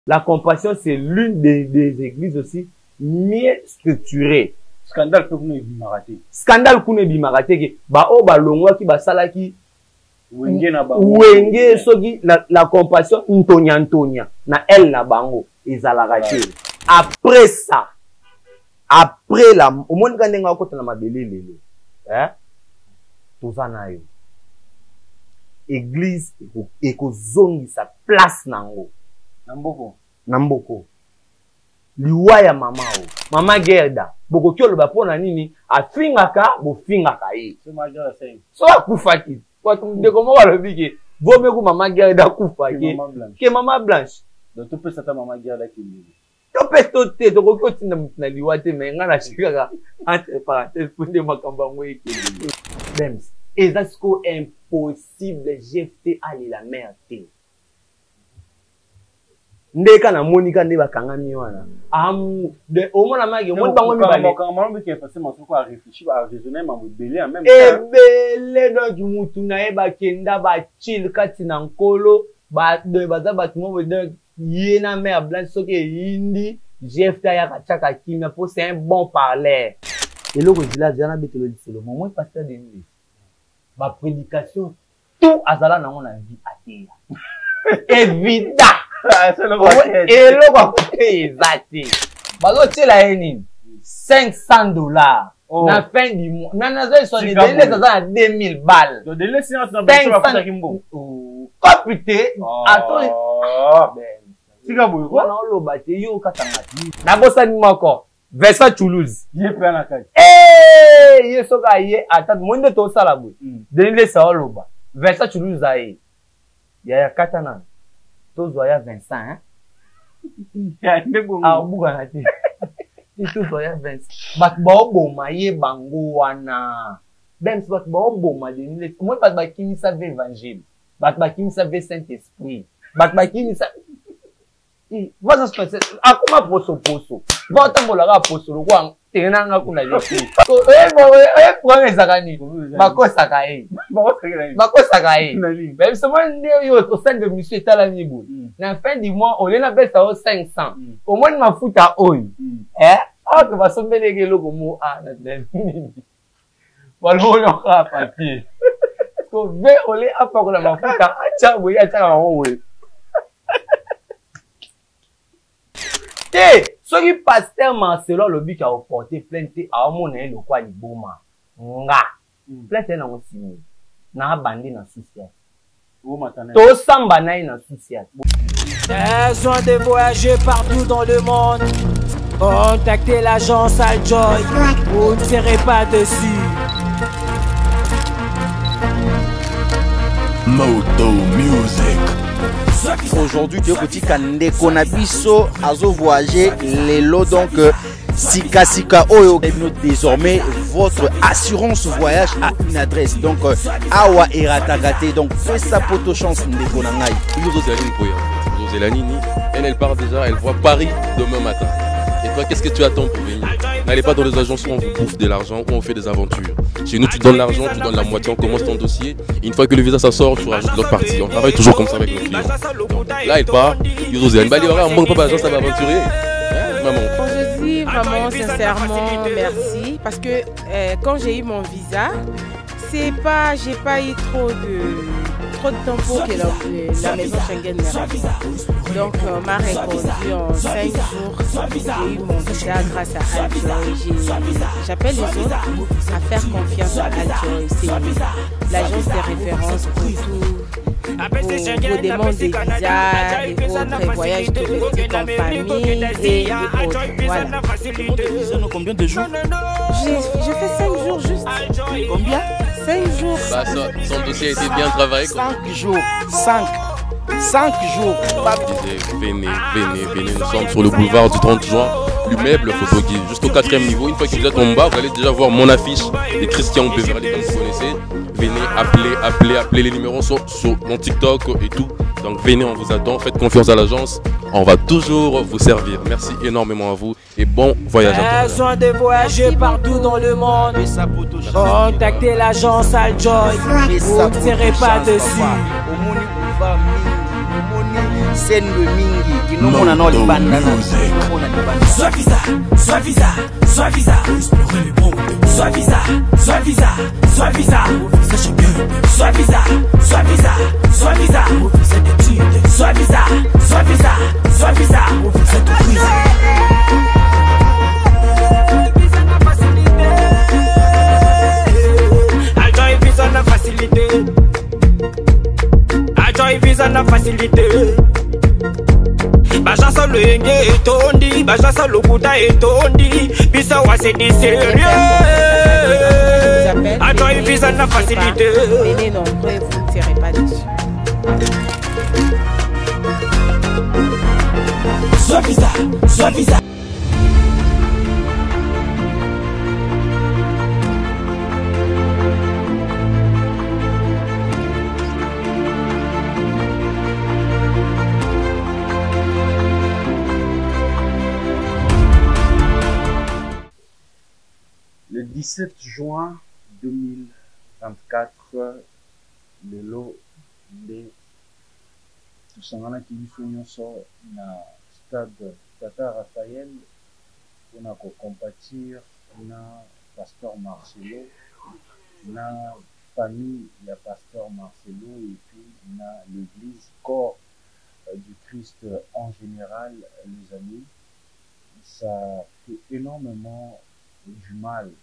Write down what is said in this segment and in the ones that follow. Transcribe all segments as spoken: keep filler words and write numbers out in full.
La compassion, c'est l'une des, des églises aussi mieux structurées. Scandale que vous n'avez bimarate. Scandale que vous n'avez bimarate. Ba o ba longwa ki ba salaki. Wenge na bango. Wenge soki la, la compassion ntonya ntonya na elle na bango ezalaka. Après ça, après la au monde quand nga ko na mabele lelo. Hein? Tozana yo. Église ekozongi sa place nango. Namboko. Namboko. Liwa ya mama o. Mama Gerda. Boko kyolo ba pona nini afingaka bo fingaka ye. So major say. So akufaki. Kwa tumdeko mo balobiki. Vome ku mama Gerda kufaki. Ke mama Blanche. Donc tu peux sata mama Gerda ki. To peto te to ko kotina mutna liwa te menga na shikaka. Entre parenthèses pour de makamba ngwe ki. Dems. Est-ce que impossible jeter aller la mer te. Ndeka na Monica ndeba kangami wana. Amu de omona mage mon bango mi bale. Quand moi me qui passer mon truc à réfléchir à raisonner ma belé en même temps. Ebele do mutu na eba kenda ba chill kati na nkolo ba de baza ba tumo de yena mer blanche soke yindi jefta ya kachaka kimia pour c'est un bon parler. Et le village jana betelo diselo moi pasteur de nuit. Ma prédication tout azala na mon vie atia. Évident. Et le quoi exact. Bazo tela eni cinq cents dollars. Na fin du mois. Na na zo sont les délais à deux mille balles. Donc délais séance na besoin pour ça kimbo. Copité attends. Sika boyo ko na lo ba te yo katanga. Na bossa ni moko. Versa Toulouse. Ye pe na kati. Eh, ye soka ye ata monde to sala boy. Délais ça loba. Versa Toulouse aye. Ya ya katana. Tozoya Vincent, hein? Ah, Bouganati. Tozoya Vincent. But Bobo, maye bango wana. Ben, but Bobo, ma de moi, pas de qui savait évangile. But ba qui savait Saint-Esprit. But ba qui savait. Vas-y, se passer. Ah, comment poso poso? Va t'embola à poso, le quoi? T'es un an qu'on a dit. Eh, bon, eh, pour les Zakani. Bako Sakae. Bako Sakae. Mais ce moment, au sein de monsieur Talani Bou. La fin du mois, on est appelé ça au cinq cents. Au moins, ma fout à oi. Eh? Ah, que va se mettre les logo mot à la tête. Voilà, on aura papier. Qu'on veut, on est à part la ma fout à tcha, oui, à tcha, oui. Eh! Ce qui pasteur Marcelo le but qui a porté plainte à mon le quoi du boma. Nga. Plainte na osimi. Na bandi na social. To samba na na social. Besoin de voyager partout dans le monde. Contactez l'agence Aljoy. Vous ne serez pas dessus. Moto Music. Aujourd'hui, deux petits canés qu'on a biso azo voyager les lots donc Sika Sika Oyo. Désormais, votre assurance voyage a une adresse donc Awa Eratagate donc fais sa poto chance ndeko na ngai. Elle elle part déjà, elle voit Paris demain matin. Et toi, qu'est-ce que tu attends pour venir? N'allez pas dans les agences où on vous bouffe de l'argent, où on fait des aventures. Chez nous, tu donnes l'argent, tu donnes la moitié, on commence ton dossier. Et une fois que le visa ça sort, tu rajoutes l'autre partie. On travaille toujours comme ça avec nos clients. Donc, là, il part. Il y aura un bon pas d'agence, ça va aventurer. Hein, maman? Je dis vraiment sincèrement merci. Parce que euh, quand j'ai eu mon visa, c'est pas, j'ai pas eu trop de... trop de temps pour que la, la maison Schengen me rappelle. Donc on m'a répondu en cinq jours. J'ai eu mon visa grâce à Aljoy. J'appelle les autres à faire confiance à Aljoy. C'est l'agence de référence pour tout. Pour vos demandes de visa et autres voyages touristiques en famille et autres. Voilà. Combien de jours? J'ai fait cinq jours juste. Combien? cinq jours. Bah, ça, son dossier a été bien travaillé. cinq jours. cinq. cinq jours. Venez, venez, venez. Nous sommes sur le boulevard du trente juin. L'immeuble photo guide, juste au quatrième niveau. Une fois que vous êtes en bas, vous allez déjà voir mon affiche de Christian Beverly, comme vous connaissez. Venez, appelez, appelez, appelez. Les numéros sont sur mon TikTok et tout. Donc venez, on vous attend. Faites confiance à l'agence. On va toujours vous servir. Merci énormément à vous et bon voyage à tous. Besoin de voyager partout dans le monde. Contactez l'agence Aljoy. Vous ne serez pas dessus. scène le mingi qui nous mona no libanda no mona libanda Soit visa, soit visa, soit visa, explorer les mondes. Soit visa, soit visa, soit visa, officier chacun. Soit visa, soit visa, soit visa, officier d'études. Soit visa, soit visa, soit visa, officier de prise. Visa na facilité. Ajoy visa na facilité. Ajoy visa na facilité. Baja solo yenge etondi, baja solo buda etondi, bisa wa c'est du sérieux. Attends, il vise à la facilité. Venez nombreux, vous ne tirez pas dessus. Soit visa, soit visa. Le dix-sept juin deux mille vingt-quatre, le lot de tusangana kibiso nyonso na stade Tata Raphaël on a compatir na pasteur Marcelo na famille ya pasteur Marcelo et puis na l'église corps du Christ en général. Les amis, ça fait énormément du mal.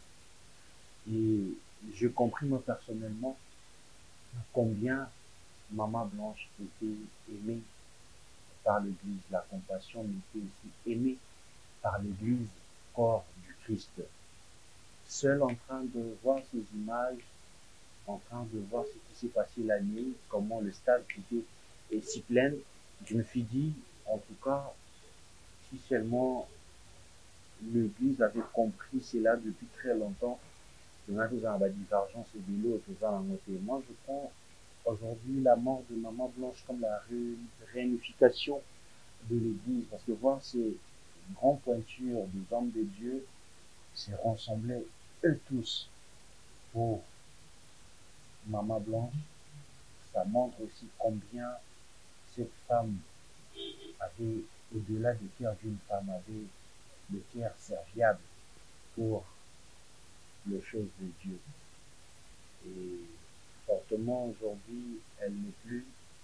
Et j'ai compris moi personnellement combien Maman Blanche était aimée par l'église. La compassion était aussi aimée par l'église, corps du Christ. Seul en train de voir ces images, en train de voir ce qui s'est passé la nuit, comment le stade était si plein, je me suis dit, en tout cas, si seulement l'église avait compris cela depuis très longtemps, on a tous en divergence et de l'autre, moi je prends aujourd'hui la mort de Maman Blanche comme la ré réunification de l'église, parce que voir ces grandes pointures des hommes de Dieu se rassembler eux tous pour Maman Blanche, ça montre aussi combien cette femme avait, au-delà du cœur d'une femme, avait le cœur serviable pour les choses de Dieu. Et fortement aujourd'hui, elle n'est plus,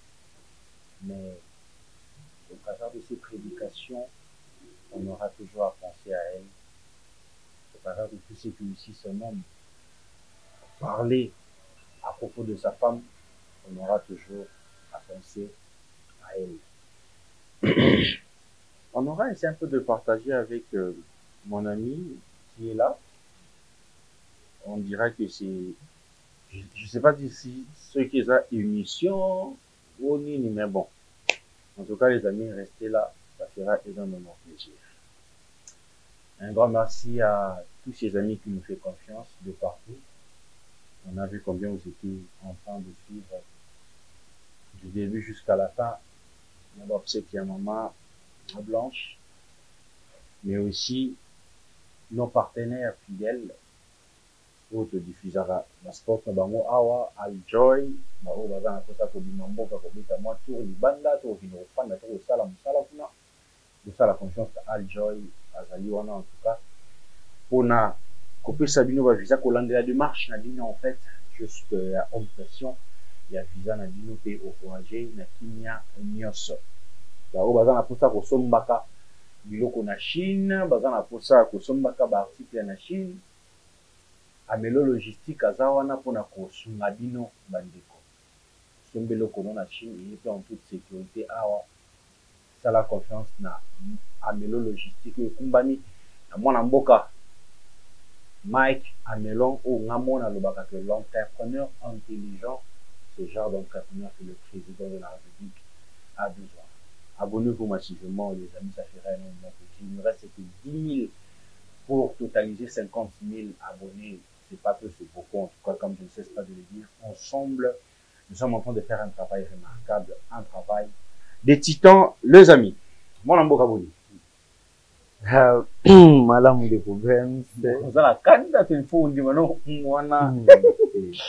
mais au travers de ces prédications, on aura toujours à penser à elle. Au travers de tout ce que ici son homme parler à propos de sa femme, on aura toujours à penser à elle. On aura essayé un peu de partager avec euh, mon ami qui est là. On dira que c'est, je ne sais pas d'ici ceux qui ont émission ou ni, mais bon. En tout cas, les amis, restez là, ça fera énormément plaisir. Un grand merci à tous ces amis qui nous font confiance de partout. On a vu combien vous étiez en train de suivre du début jusqu'à la fin. On va observer qu'il y a Maman Blanche, mais aussi nos partenaires fidèles auto diffusera na sport na bango awa Aljoy na o baza na kosa ko bimamboka ko bita mwa tour libanda to vino fanda to sala musala kuna de sala confiance Aljoy azali wana en tout cas pona kopesa bino ba visa ko landela démarche na bino en fait juste ya obtention ya visa na bino pe au voyager na kimia nyonso ba o baza na kosa ko sombaka biloko na Chine baza na kosa ko sombaka ba article na Chine amelo logistique azawana pona ko sunga bino bandeko sombelo kono na Chine et puis en toute sécurité awa ça la confiance na amelo logistique kumbani na mwana mboka Mike Amelon ou ngamona lobaka que l'entrepreneur intelligent, ce genre d'entrepreneur que le président de la République a besoin. Abonnez-vous massivement les amis, ça ferait énormément plaisir. Il ne reste que dix mille pour totaliser cinquante mille abonnés. C'est pas peu, c'est beaucoup, en tout cas, comme je ne cesse pas de le dire. Ensemble, nous sommes en train de faire un travail remarquable, un travail des titans, les amis. Mon ambo Kaboni. Malamu de problème. Vous avez la candidature, il faut dire, non, Mwana.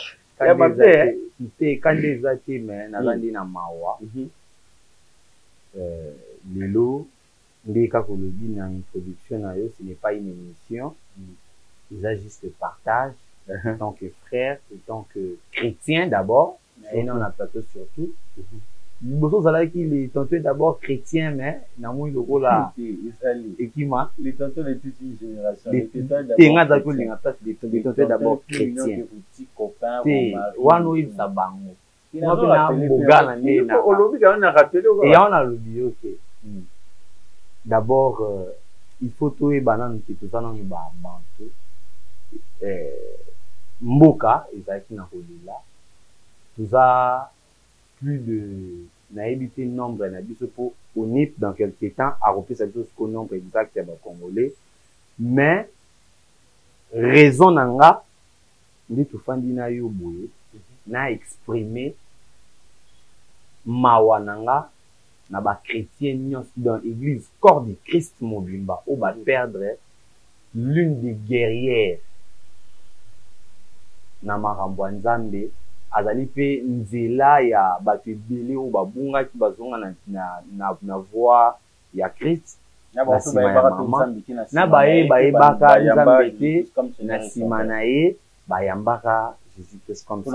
Kande zati, mais nalandi na mawa. euh, lelo ndeka kolobi na introduction na yo, ce n'est pas une émission, il a juste le partage en tant que frère, en tant que chrétien d'abord, et non on a plateau surtout. Boso zala qui les tantôt d'abord chrétien mais na moi le rôle là et qui m'a les tantôt de toute une génération les tenga d'abord les tantôt d'abord chrétien c'est wano il sabango moi na boga na ne na olobi ka na rappelé et on a l'oublié OK d'abord euh, il faut tout et banane qui tout ça non ba bantu euh mboka ezaki na kolila tout ça plus de naïbité nombre n'habite pour O N I P dans quelques temps à repousser cette chose qu'au nombre exact c'est congolais mais raison nanga ndi tout fandi na yo boye na exprimer mawa nanga na ba chrétien nyos dans l'église corps de Christ mobimba ou ba perdre l'une des guerrières na marambo nzambe azali pe nzela ya bato ebele oyo babungaki bazonga na, na, na, na voix ya Christ na nsima ya mama na baye bayebaka nzambe te na nsima na ye bayambaka Jésus Christ comme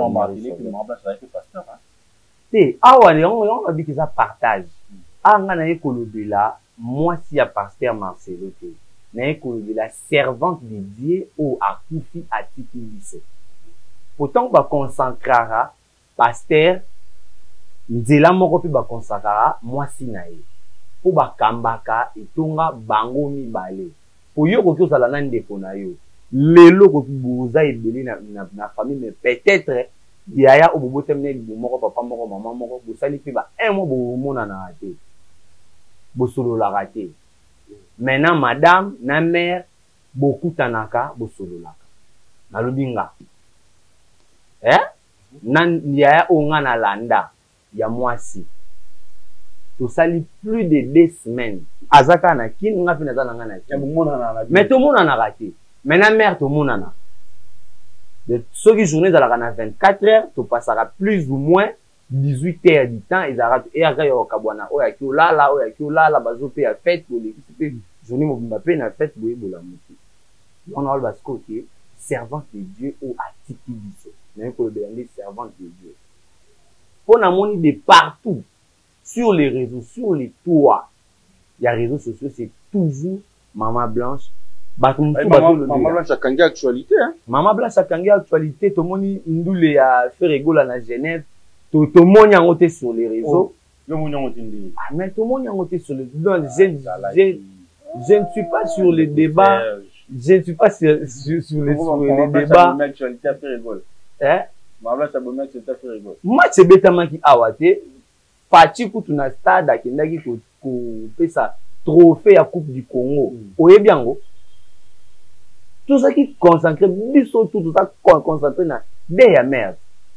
te awa yango babiki eza partage anga na ye kolobela mwasi ya pasteur Marcelo te na ye kolobela servante de Dieu oyo akufi atiki biso pourtant ba consacrera pasteur nzela moko pe ba consacrera mwasi na ye po ba kambaka etonga bango mibale po yo ko kozala na ndeko na yo lelo ko boza ebele na, na, na famille mais peut-être yaya obobo temne libo moko papa moko maman moko bosali pe ba un mois bomona na te bosolo la raté maintenant madame na mère bokutanaka bosolo la na lobinga eh nan ya onga na landa ya mwasi to sali plus de deux semaines azaka na kin nga pe nazana nga na kin mais tout monde na raté maintenant mère tout monde na de ce qui journée dans la vingt-quatre heures to passera plus ou moins dix-huit heures du temps ils arrêtent et aga yo kabwana o ya ki la la o ya ki la la bazo pe ya fête pour les qui journée mobimba pe na fête boye bola muti on a le basco qui servant de Dieu ou atiki biso mais que le servant de Dieu. On a moni de partout, sur les réseaux, sur les toits. Il y a réseaux sociaux, c'est toujours Maman Blanche. Maman Blanche a kangi actualité. Hein? Maman Blanche a kangi actualité. Tout le monde ndoule a fait rigolo à Genève. Tout le monde a été sur les réseaux. Le monde a été ah, mais tout le monde a été sur les réseaux. Je, je, je ne suis pas sur les débats. Je ne suis pas sur, sur, sur les, sur les débats. Eh? Moi c'est bêtement qui awate Fati kutu na stade akendaki ko ko pesa trophée à Coupe du Congo. Oye biango. Tout ça qui concentré biso tout tout ça concentré na derrière merde.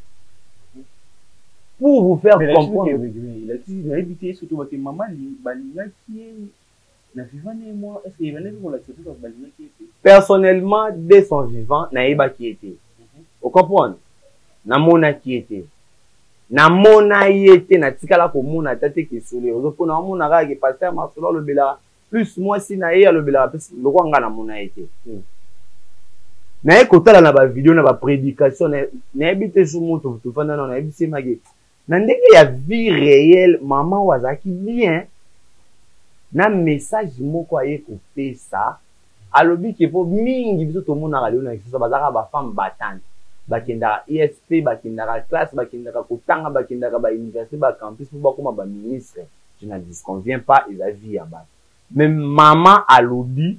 Pour vous faire comprendre. Il a dit il a évité surtout que maman balinga qui est na vivant et moi est-ce qu'il venait pour l'accepter comme balinga qui était. Personnellement dès son vivant na yeba qui était. Vous comprenez? Na mona qui était. Na mona yete na tikala ko mona tate ki sole. Ozo pona mona ga ki pasteur Marcelo le bela plus moi si na ye le bela plus le nga na mona yete. Na e kotala na ba vidéo na ba prédication na na ebite su moto to fanda na ebise mage. Na ndenge ya vie réelle maman wazaki bien. Na message moko aye ko pesa. Alobi ke po mingi biso to mona ga le na kisa bazaka ba femme battante. Bakendaka E S P, bakendaka classe, bakendaka kotanga, bakendaka ba université, ba campus, pour bakoma ba ministre. Je n'en disconviens pas, ils a vie à bas. Mais maman a lobby,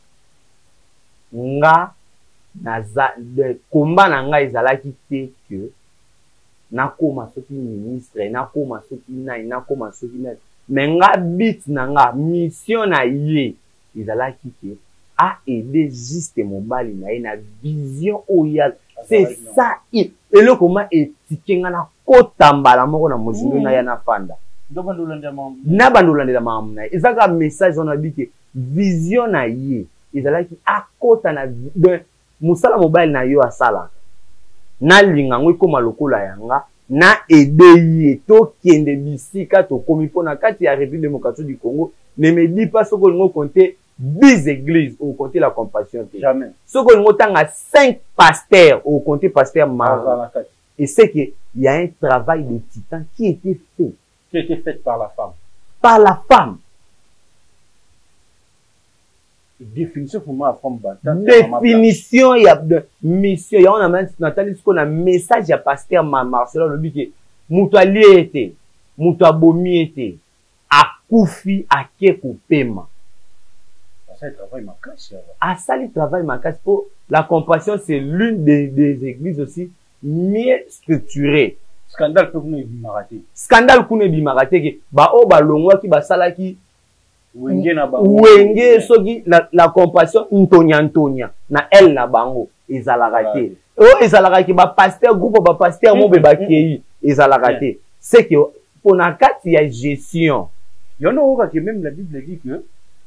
nga, naza, de combat na nga izala kite que, na koma soki ministre, na koma soki na, na koma soki na, mais nga bit na nga, mission na ye, izala kite, a aidé juste mobali na ye, na vision oyal. C'est ça, et le comment étiqué na kotambala moko na mozindo na ya na fanda. Na bandolande la mamna. Ezaka message on a dit que vision na ye, ezala ki akota na de musala mobile na yo asala. Na linga ngwe koma lokola yanga, na aider to kende bisika to komi pona kati ya République démocratique du Congo. Ne me dis pas ce que nous compter dix églises ou compter la compassion. Jamais. Ce que nous comptons à cinq pasteurs ou compter pasteur Mar. Et c'est qu'il y a un travail de titan qui était fait. Qui a été fait par la femme. Par la femme. Définition pour moi, femme battante. Définition, il y a de mission. Il y a un ce qu'on a message à pasteur Marcelo, le but que Moutali était, Moutabomi était, à Koufi, à Keko Pema. Ça, il travaille ma casse. À ça, il travaille ma casse. Pour la compassion, c'est l'une des, des églises aussi mieux structurées. Scandale que vous n'avez bimarate. Scandale que vous n'avez bimarate. Ba o ba longwa ki ba sala ki. Wenge na bango. Wenge soki la, la compassion ntonya ntonya na elle na bango ezalaka te. O ezalaka ki ba pasteur groupe ba pasteur mo be ba kei ezalaka te. C'est que pour na kati ya gestion. Yono oka que même la Bible dit que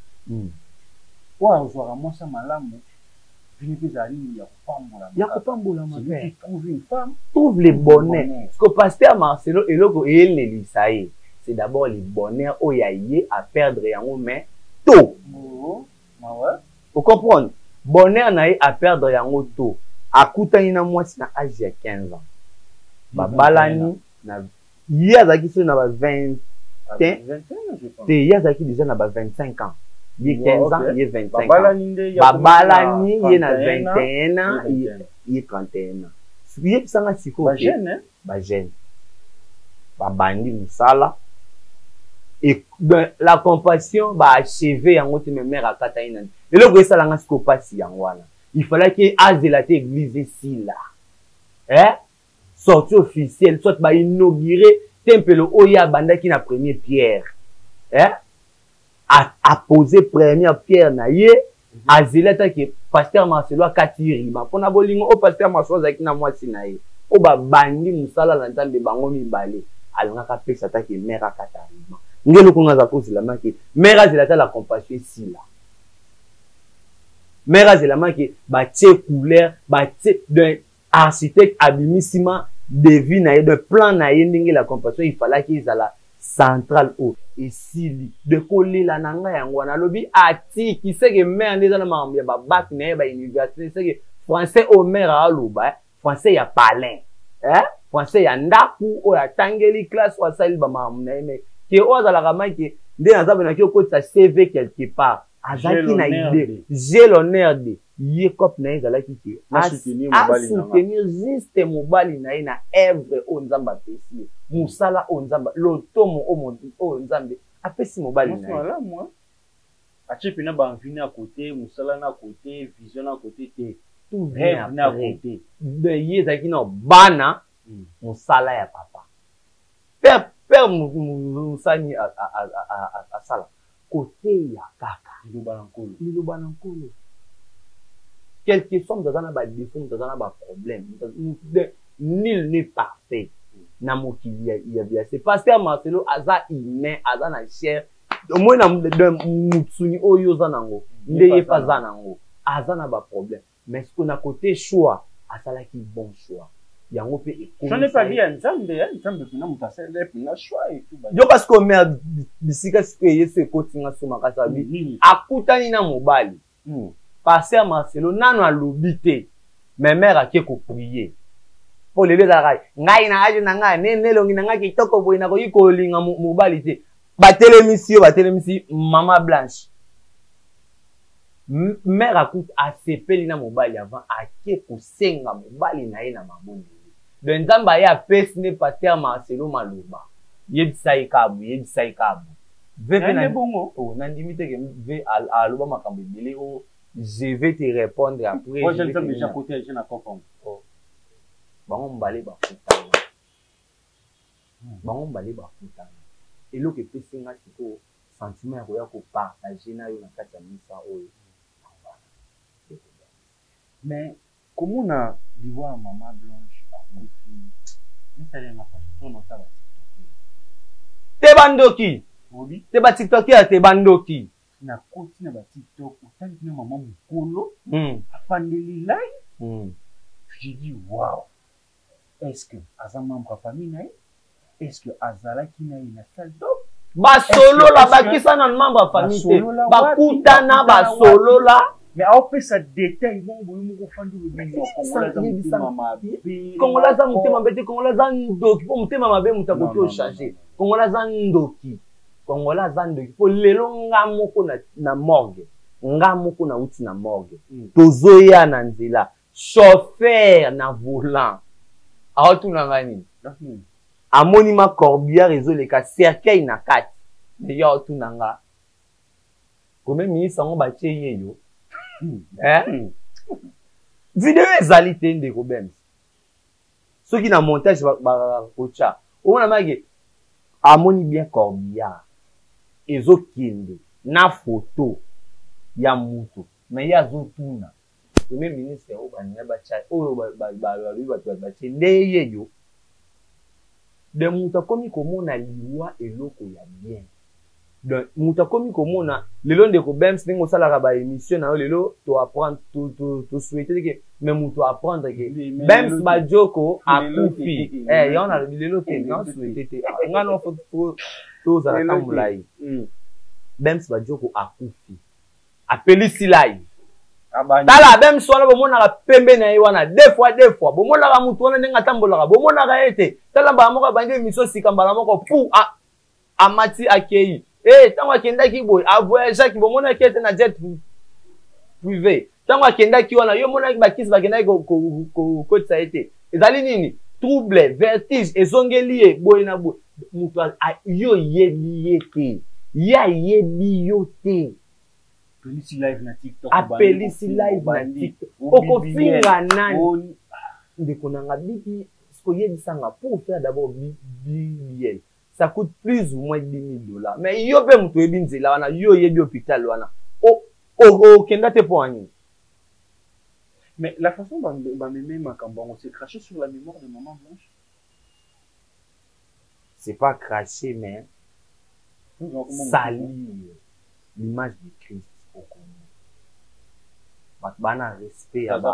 wa ozwara mwasa malamu vini bezali ya kupambola. Ya kupambola ma frère. Trouve une femme, trouve le bonheur. Parce que pasteur Marcelo eloko ele lisaye. C'est d'abord le bonheur où il y a à perdre en mais tôt. Vous comprenez? Bonheur n'a à perdre en tôt. À coûter une mois c'est à âge de quinze ans. Babalani na Yazaki c'est na vingt et un. Yazaki déjà na vingt-cinq ans. Il y a quinze ans, il y a vingt-cinq ans. Babalani il y a vingt et un ans, il y a trente et un ans. Il y a ça na siko. Ba jeune, ba jeune. Babandi musala. Et ben, la compassion va achever en haute mère à Kataïna. Et là, vous voyez ça, là, ce qu'on passe en il fallait qu'il y ait un de la église ici, là. Hein? Sortie officielle, soit va inaugurer, temple Oya Banda qui n'a première pierre. Hein? À, à poser première pierre, naïe, à zélata qui pasteur Marcelo a katiri. Ma pona bolingo, au pasteur Marcelo zaki na moi sinaïe. Au ba bandi musala l'entendre bango mi balé. Alors, on a fait ça, qui est mère à Katarima. Ngelo konga za kosi la maki mera zelata la compassion ici là mera zela maki ba tie couleur ba tie de architecte abimissima de vie na de plan na ndenge la compassion il fallait qu'ils à la centrale haut ici de coller la nanga yango na lobi ati qui sait que mère ndeza na mambia ba bac na ba université c'est que français au mère a loba français ya palin hein français ya ndaku o ya tangeli classe wa sali ba mamna mais qui ose à la ramasse qui dès la zone qui côté sa C V quelque part azaki na idée j'ai l'honneur de yekop na ezala ki ki à soutenir juste mobali na na œuvre o nzamba pesi musala o nzamba lotomo o mondi o nzambe apesi mobali na voilà moi achi pina ba envie à côté musala na côté vision à côté te tout rêve na côté de yezaki na bana musala ya papa père père Moussani à Sala. Côté ya kaka. Liloba nankolo. Quelque chose dans un bas défaut, dans un bas problème. Nul n'est parfait. Namokili il y a c'est pasteur Marcelo aza ine aza na chair. Au moins na de mutsuni oyo zanango. Ndeye pas zanango. Aza na bas problème. Mais ce qu'on a côté choix, asala qui bon choix. Je n'ai pas dit à Nzambe, Nzambe kuna mutasele kuna choix et tout. Yo parce que mère bisika sikeye se kotinga soma kasabi akutani na mobali. Pasteur Marcelo nano alobité. Mais mère a ko prier. Pour lever la raille. Ngai na ajo na ngai ne ne longi na ngai kitoko boy na ko yiko linga mobali te. Ba télémission, ba télémission Maman Blanche. Mère a coupé à sepeli na mobali avant à ko senga mobali na ye na mabondi. De nzamba ya pesi ne pasteur Marcelo Maloba. Yebisa ikabu, yebisa ikabu. Vepe na bongo. Oh, na ndimite ke ve aloba makambo ebele o je vais te répondre après. Moi j'entends déjà côté je na comprendre. Oh. Bango mbale ba futana. Bango mbale ba futana. Eloko pesi nga siko sentiment ya ko partager na yo na kati ya misa oyo. Mais comment on a dit voir Maman Blanche te bandoki te ba TikTok ya te bandoki na koti na ba TikTok otali na maman mukolo afandeli live j'ai dit waouh est-ce que aza membre ya famille na ye est-ce que azalaki na ye na salle d'op basolola bakisa na membre ya famille te bakutana basolola mais aopesa détail bongo boye moko ofandi kongola aza motema mabe te kongola aza ndoki mpo motema mabe moto akoki ochange kongola aza ndoki kongola aza ndoki mpo lelo nga moko na morgue nga moko nauti na morgue tozoya na nzela chauffeur na volant aotunanga nini amoni ma corbillard ezoleka cercueil na kati me yo aotunanga kome ministre yango batie ye yo video ezali te ndeko bems soki na montage bakotya omona maki amoni bien corbillard ezokende na foto ya mutu me ye azotuna premier ministre oyo baninga batya oyo balobi bato batie nde ye yo de mutu akomi komona liwa eloko ya bien donc mutu akomi komona lelo ndeko bems ndenge osalaka baémission na yo lelo toapprendre tosouhaite ke me mutu apprendre ke bems bajoko akufi yango nalobi lelo te nga souhaite te nga no tozala ta molai bems bajoko akufi apelisi live tala bems wana bomonaka pembe na ye wana deux fois deux fois bomonaka mutu wana ndenge atambolaka bomonaka ye te tala mbala moko abandi émission sika mbala moko pu amati akei eh ntango akendaki boye avoyageaki bomonaki ete na jet privé ntango akendaki wana yo monaki bakisi bakendaki kokotisa ye te ezali nini trouble vertige ezongeli ye boye na boye mutu yo yebi ye te ye ayebi yo te apelisi live na TikTok apelisi live na TikTok okofinga nani ndeko nanga bibi koyebisanga pour faire d'abord billet ça coûte plus ou moins dix mille dollars mais yo pe mutu yebi nzela wana yo yebi hôpital wana o o kenda te po ani mais la façon dont mémé makambo on s'est craché sur la mémoire de maman Blanche c'est pas craché mais salir l'image de Christ. Bana respect à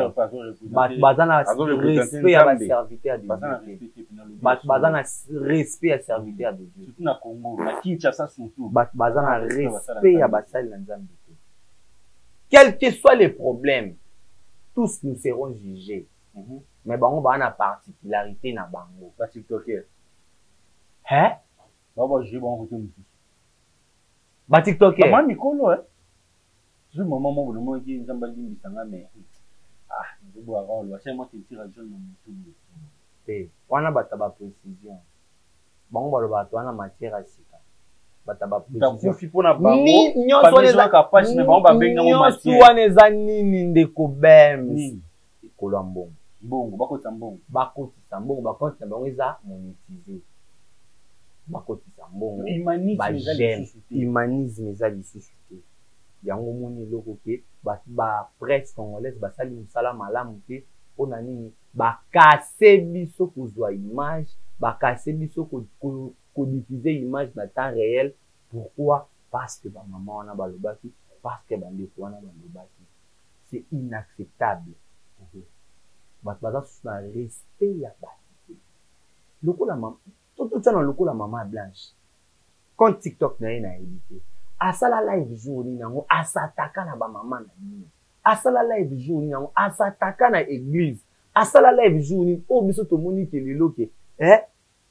bazana respect à serviteur de Dieu. Bazana respect à serviteur de Dieu. Surtout na Congo, na Kinshasa surtout. Bazana respect à basal na Nzambe. Quels que soient les problèmes, tous nous serons jugés. Mais bango bana particularité na bango. Ba TikToker. Hein? Baba juger bango côté musu. Ba TikToker. Maman Mikolo hein. Je maman mon le mot qui nzamba limbisanga mais ah je bois avant le c'est moi qui tire jeune mon tout eh wana bata ba précision bango balo bato wana matière asika bata ba précision fi pona bango ni nyonso les capable mais bango ba benga mo matière nyonso wana eza nini ndeko bem kolwa mbongo mbongo bakota mbongo bakotisa mbongo bakotisa bango eza monétiser bakotisa mbongo humanisme eza lisusu te yango moni eloko ke ba presse congolaise basali mosala malamu te mpona nini bakase biso kozwa image bakase biso kodiffuze image na temps réel pourquoi parce que bamama wana balobaki parce que bandeko wana balobaki c'est inacceptable bato baza susu na respect ya bato te lokola mama tototya na lokola mama Blanche compte TikTok na ye nayebi te asala live jour ni nango asataka na ba mama na nini asala live jour ni nango asataka na église asala live jour ni o biso to moni ke lelo ke eh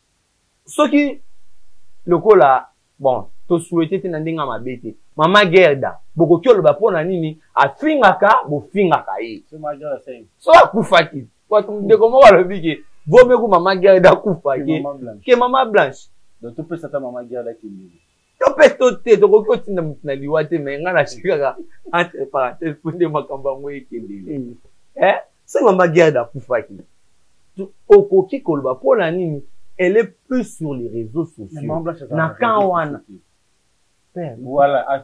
soki lokola bon to souhaiter te na ndinga mabete mama Gerda boko kyolo ba pona nini afingaka bo fingaka ye so ma Gerda say so akufaki watu ndeko mo balobi ke vome ku mama Gerda kufaki ke mama Blanche donc to peut ça mama Gerda ki to pesto te to ko tinda mutna liwate me ngana shikaka entre parenthèses pour de makamba ngo ekendele eh c'est mama Gerda kufaki okoki kolba pona nini elle est plus sur les réseaux sociaux na kawana voilà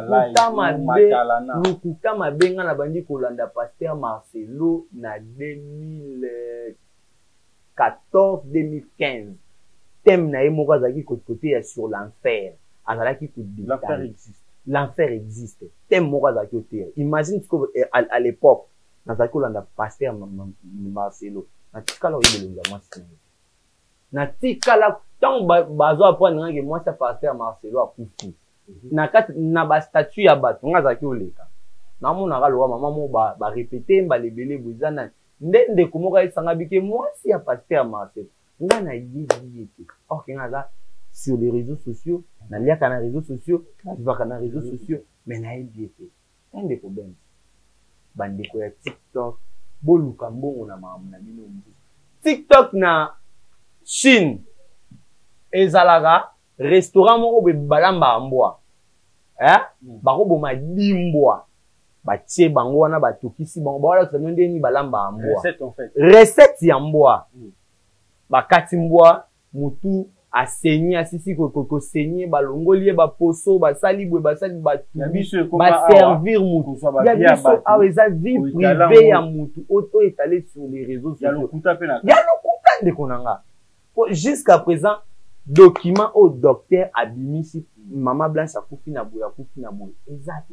lukuta mabenga na bandi kolanda pasteur Marcelo na deux mille quatorze deux mille quinze thème na ye moko azalaki côté ya sur l'enfer azalaki l'enfer existe l'enfer existe thème moko azalaki oteya imagine ce que à l'époque nazalaki kolanda pasteur Marcelo natikala oyebelonga mwasi na ye natikala ntango bazo apprendre ngaki mwasi ya Pasteur Marcelo akufi na kati na bastatut ya bato nga azalaki oleka namonaka lowa mama mo barepete mbalebele boza nani nde ndeko moko ayesanga bike mwasi ya Pasteur Marcelo nga nayebi ye te or ke nga aza sur les réseaux sociaux naliaka na réseaux sociaux navivaka na réseaux sociaux mais nayebi ye te ndeko ben bandeko ya TikTok boluka mbongo na makambo na bino TikTok na Chine ezalaka restaurant moko be balamba mbwa eh bakoboma dimbwa batie bango wana batokisi bango bawala kusano ndeni balamba mbwa recette en fait recette ya mbwa bakati mbwa mutu asenyi asisi ko senyi balongoli ba poso basali bwe basali batu ba servir mutu ya biso awa eza vie privée ya mutu auto étalé sur les réseaux sociaux ya lokuta pe na ya lokuta ndeko nanga jusqu'à présent document au docteur abimisi mama Blanche akufi na boya akufi na boya exact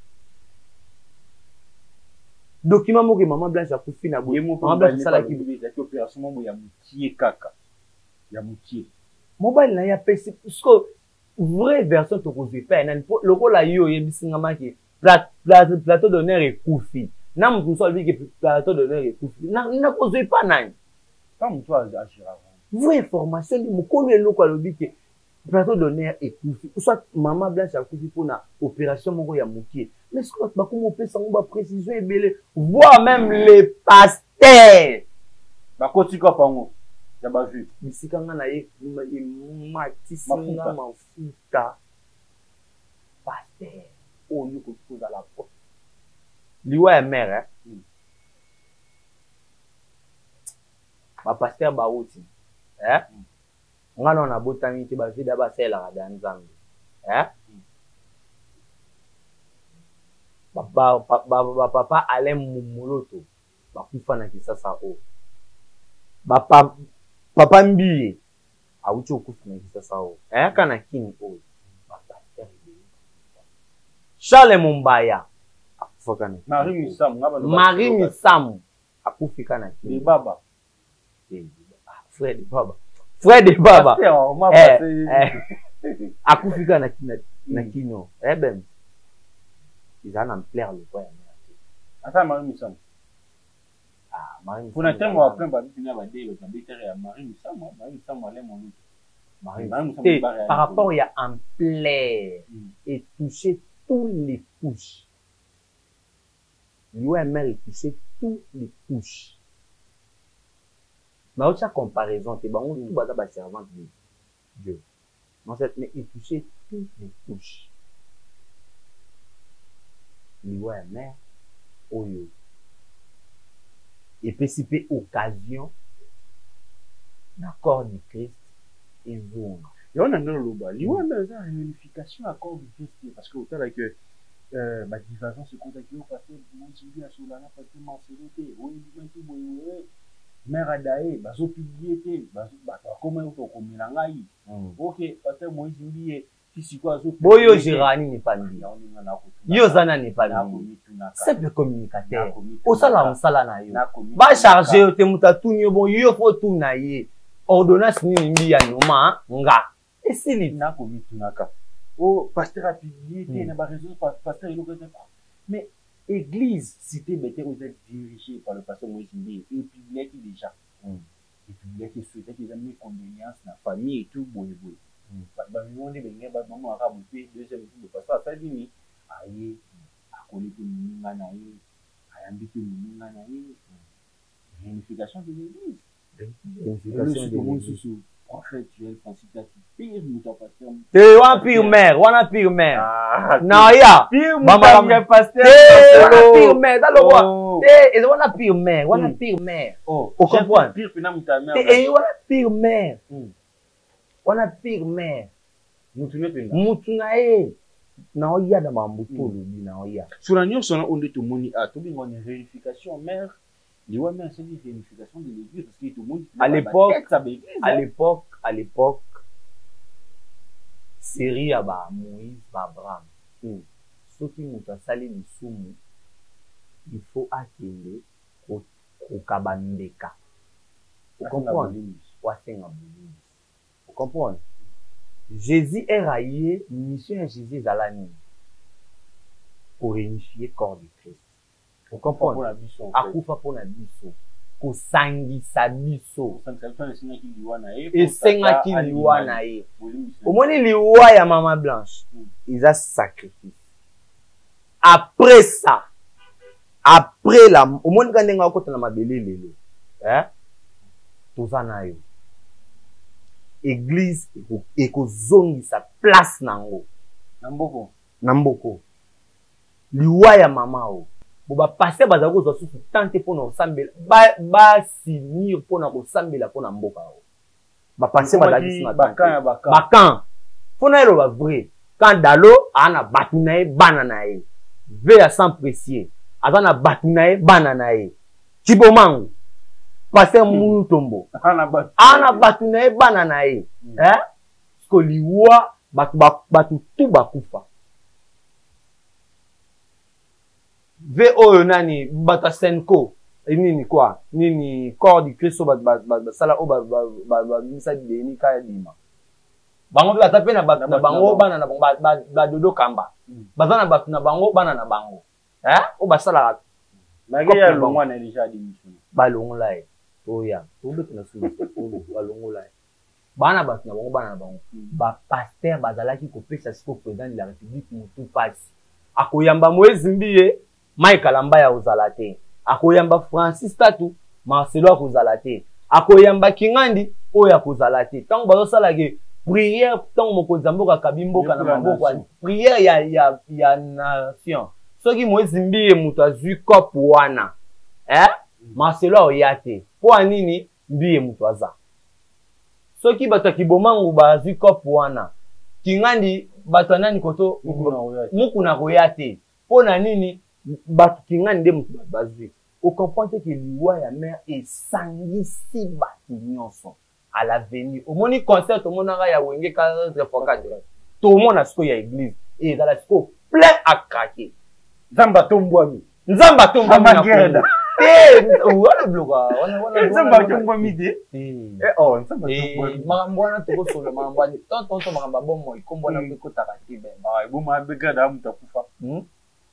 document moko mama Blanche akufi na boya mama Blanche sala ki ki opération moko ya mutie kaka ya mutie mobile na ya pesi parce vraie version to ko zepa na lokola yo yebisinga maki plateau d'honneur ekufi na mutu so albi ke plateau d'honneur ekufi na na ko zepa nani pas mutu ajira vraie information ni mukolo eloko alobi ke plateau d'honneur ekufi soit mama Blanche akufi pona opération moko ya mukie mais ce que ba komo pesa ngo ba précision ebele voire même les pasteurs ba kotika pango ya ba vu bisika nga na ye matisi nga mafuta pasteur oyo ko koza la po liwa ya mère hein ba pasteur ba oti eh nga na na botami te ba vida ba sela ga danzango eh Papa, papa, papa Alain Mumoloto, bakufa na kisasa o. Papa, papa Mbiye, aucho kufa na kisasa o. Ayaka na kini o. Charles Mumbaya, akufa na. Marie Misamu, Marie Misamu, akufika na kini. De baba. Frère de baba. Frère de baba. Eh, akufika na kini na kino. Eh ben. Ils en ont plaire le quoi. Attends, Marie Misamu. Ah, Marie Misamu. Pour un thème, on va prendre la Marie Misamu. Marie Misamu, elle est mon Marie. Par rapport, il y a un plaire et toucher tous les couches. Lui, mère, il touchait tous les couches. Mais autre comparaison, c'est bon, tout bas la servante de Dieu. Mais il touchait toutes les couches. Liwa ya mère oyo et participer occasion d'accord du Christ et vous et on a dans le bas liwa na za réunification accord du Christ parce que autant là que euh ma divergence se contacter au passé moi j'ai vu à cela na pas tellement sécurité on dit même tout boye mère adae bazo publier te bazo ba comment on komela ngai OK pasteur moi j'ai oublié Boyo Girani n'est pas mis. Yo Zana n'est pas mis. Simple communicateur. Au sala on sala na yo. Ba charger te mutatuni bon yo faut tout na ye. Ordonnance ni mbi ya noma nga. Et c'est li na komi tunaka. Oh pasteur a publié te na ba réseau pasteur il le mais église cité Bethel vous êtes dirigé par le pasteur Moïse Mbi et publié déjà. Et publié qui souhaitait qu'ils aient mis condoléances na famille et tout boye boye. Ba vivons des bengé ba maman arabe puis deuxième jour de pasteur ça dit aye akoli ko ninga na ye ayambi ko ninga na ye réunification de l'église réunification de l'église prophète Joël Francis qui pire muta pasteur te wan pire mère wana pire mère na ya pire muta pasteur wana pire mère dalo wa te e wana pire mère wana pire mère oh o comprendre pire pina muta mère te e wana pire mère wana pire mère mutune pena mutuna e na oya da mambuto lobi na oya sur la nyonso na onde to moni a to bingo ni vérification mère liwa mère c'est une vérification de l'église parce que tout le monde à l'époque à l'époque à l'époque série aba Moïse ba Abraham soki muta sali lisumu il faut akende ko kabandeka Vous comprenez? Vous comprenez? Jésus est raillé, mission de Jésus est à la nuit. Pour réunifier le corps de Christ. Vous comprenez? Akufa pour la biso. Kosangisa biso. Et sengaki liwa na ye. Au moins liwa ya Maman Blanche. Ils ont sacrifice. Après ça, après la, au moins quand on a côté la mabele lelo. Hein? Tout ça na yo. Église et ko zongi sa place nango. Namboko. Namboko. Liwa ya mama o. Bo ba passer baza ko zo su tante pona sambela. Ba ba sinir pona ko sambela pona mboka o. Ba passer baza ki na bakan bakan. Bakan. Fona elo ba vrai. Quand dalo ana batinae banana e. Ve à sans précier. Azana batinae banana e. Chibomangu. Passer munu tombo. Ana bat. Ana batinae banana e. Eh? Sko liwa batu batu tu bakufa. V O nani bata senko nini kwa nini corps du Christ bat bat bat sala o ba ba ba misa de ni ka dima bango ba tape na bat na bango bana na bango ba ba dodo kamba bazana bat na bango bana na bango eh o ba sala mage ya longwa na déjà démission ba longola e to ya to be na sulu to ba longola e bana bat na bango bana na bango ba pasteur bazalaki ko pesa siko président de la République mutu passe akoyamba mwezi mbiye Michael Ambaya uzalate. Akoyamba Francis Tatu, Marcelo akuzalate. Akoyamba Kingandi, oya kuzalate. Tant bazo salage prière tant moko zamboka kabimbo kana maboko. Prière ya ya ya nation. Soki mwezi mbiye mutu azui cop wana. Eh? Marcelo oyate. Po anini mbiye mutu aza. Soki bato kibomangu bazui cop wana. Kingandi bato nani koto muku na koyate. Po na nini batu kingani nde mutu bazui. Au comprendre que liwa ya mère est sangisi batu nyonso à l'avenir. Au moni concert au mona ya wenge ka refocade. Tout le monde a ce ya église et dans la sco plein à craquer. Nzamba tombwami. Nzamba tombwami na. Eh, wala bloga. Wana wana nzamba tombwami de. Eh oh, nzamba tombwami. Mambwana to solo mambwana. Tonton to mamba bomo ikombona ko takati ben. Ah, boma bega da mutakufa. Hmm?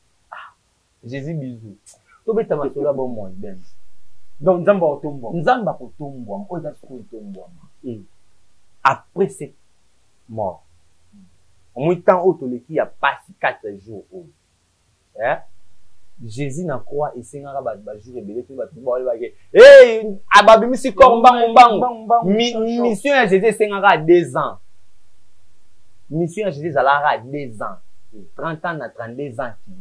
Jésus bisou. Tobeta masolo ba mo ben. Donc nzamba otombo. Nzamba kotombwa, o za siko tombwa. Après cette mort. Au moins temps autoleki a passé quatre jours. Hein? Jésus na croix et sengara ba ba jour ebele te ba ba ba ke. Eh, ababimisi kormba mbangu. Mission ya Jésus sengara deux ans. Mission ya Jésus alara deux ans. trente ans na trente-deux ans qui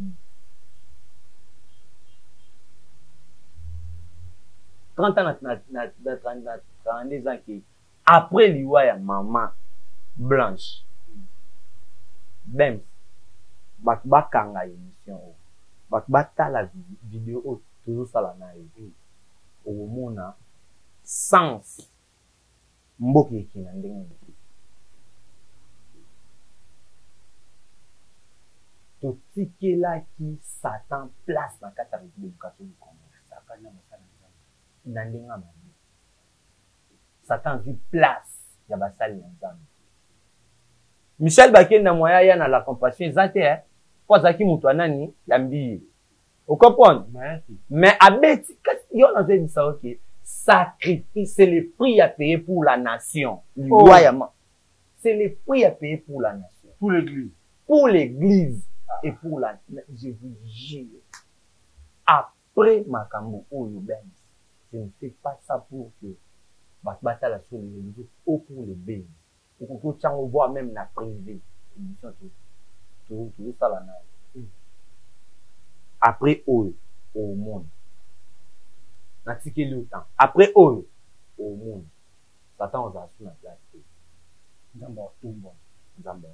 trente ans na na na trente-deux ans qui après liwa ya Maman Blanche ben bak bakanga émission bak batala vidéo toujours ça la na ye au mona sens mboki kina ndenge to tikela ki Satan place na kata républication du Congo Satan na masala nandinga mani Satan vu place ya basali na nzambe Michel Bakenda moya ya na la compassion zante hein kwa zaki mutu anani ya mbiye vous comprenez mais abeti yo na zedi ça OK sacrifice c'est le prix à payer pour la nation loyalement c'est le prix à payer pour la nation pour l'église pour l'église et pour la je vous jure après makambo oyo ben je ne fais pas ça pour que battre la sur les réseaux ou pour les bains. Ou pour que tu vois même la privé. Tout ça là. Après, au monde. N'attiquez le temps. Après, au monde. Satan on a sur la place. D'abord, tout bon. D'abord.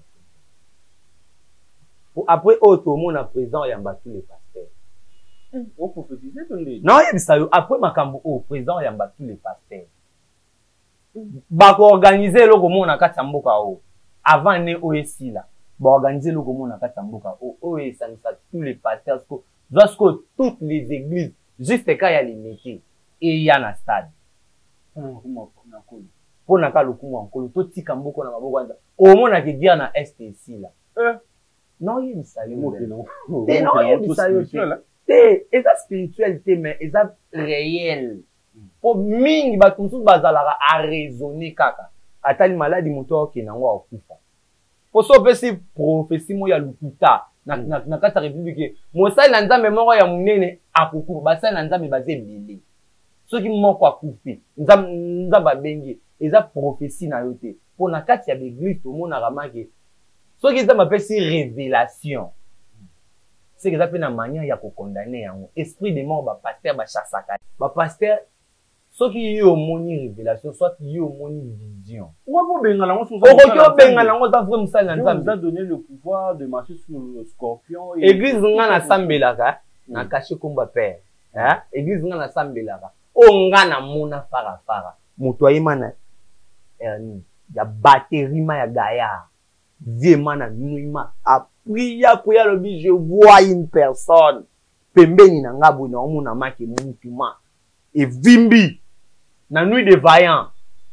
Après, au monde à présent, il y a battu les pasteurs. On prophétiser ton nez. Non, il y a ça. Après, makambo au présent, il y a battu les pasteurs. Bako organiser le gomo na kati mboka o. Avant né O S I là. Ba organiser le gomo na kati mboka o. O S I ça tous les pasteurs jusqu'à toutes les églises juste quand il y a les métiers et il y a un stade. Pour na ka lokumu ankolo to tika mboko na maboko anda o mona ke guerre na est ici là eh non il y a non non il y a te eza spirituel te mais eza réel po mingi bato mosusu bazalaka a raisonner kaka atali maladi moto oke nango akufa po so opesi prophétie mo ya lukuta na na kati ya république mosali na nzambe moko ya monene akokufa basali na nzambe baza ebele soki moko akufi nzambe abengi eza prophétie na yo te po na kati ya l'église tomonaka make soki nzambe apesi révélation c'est que ça peut na manière ya kokondamner yango esprit de mort bapasteur bachasaka bapasteur soki yo omoni révélation soit yo omoni vision okoki obenga nango oza vrai mosali na nzambe a donné le pouvoir de marcher sur le scorpion église nga nasambelaka na caché komba père hein église nga nasambelaka o nga namona farafara moto ayema na erni ya batterie ma ya gaya viema na nuima a priya priya lobi je vois une personne pembeni na ngabo na omona make mutuma et vimbi na nuit de vaillant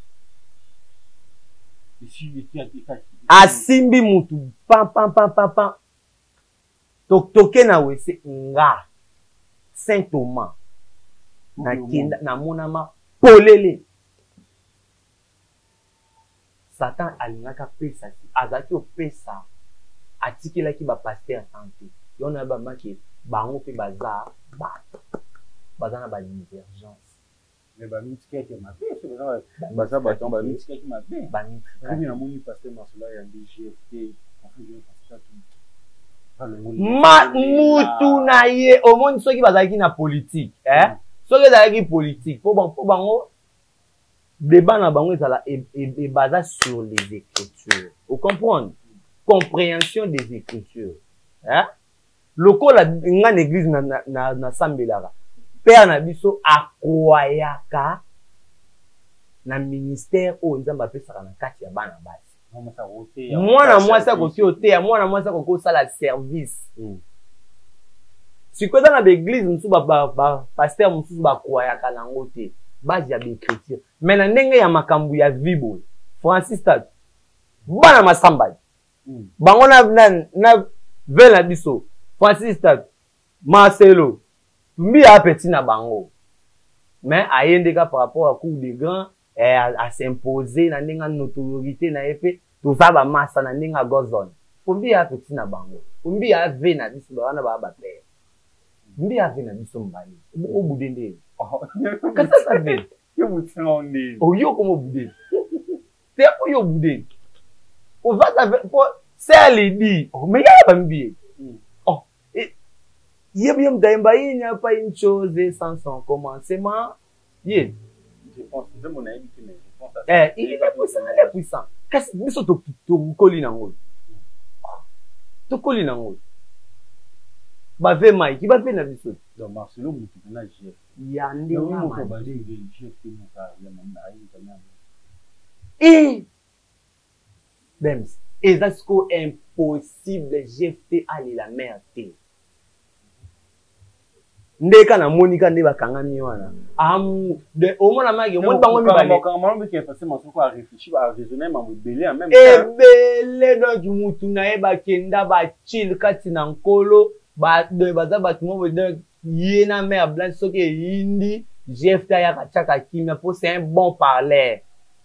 asimbi mutu pam pam pam pam pam tok toke na wese nga Saint Thomas na kinda na monama polele Satan alingaka pesa azaki opesa atikelaki ba pasteur santé yona ba maki bango pe baza ba baza na ba divergence mais ba mitika ke ma pe baza ba tomba mitika ke ma pe ba mitika ni na moni pasteur Masula ya D G F T confusion pasteur ma mutu na ye omoni soki bazalaki na politique eh soki ezalaki politique po bon po bango débat na bango ezala et basé sur les écritures vous comprenez compréhension des écritures hein lokola nga l'église na na na sambelaka père na biso akoyaka na ministère o nzamba pesaka na kati ya bana basi mwana mwasi akoki oteya mwana mwasi akoki osala service sikoza na baeglise mosusu ba pasteur mosusu bakoyaka nango te base ya bécriture mais na ndenge ya makambo ya vibo Francis Tatu bana masambali bango na na na vela biso Francis Tatu Marcelo mbi a petit na bango mais ayendeka par rapport à cour des grands eh, à, à s'imposer na ndenge notoriété na epe tout ça ba massa na ndenge gozone mbi a petit na bango mbi a ve na biso bana ba ba père mbi a ve na biso mbali o budende kasa sa ve yo mutsanga onde o yo komo budende te o yo budende o va ta pour c'est dit oh mais ya ba mbi oh et yebiyem daimba il n'y a pas une chose sans son commencement ye je pense que mon avis mais je pense eh il est puissant il est puissant qu'est-ce biso to to koli nango to koli nango ba ve mai ki ba ve na biso donc Marcelo mutu na G F ya ndi na ma ba G F T muta ya mama ayi kana et Bems est-ce que impossible G F T aller la mer te ndeka na monika nde bakangami wana am de omona magi omoni bango mibale comment on peut passer mon truc à réfléchir à raisonner ma belé en même temps ebele donc mutu na eba kenda ba chill kati na nkolo ba de baza ba tumo de yena mer blanche soki yindi G F T ya kachaka kimia pour c'est un bon parler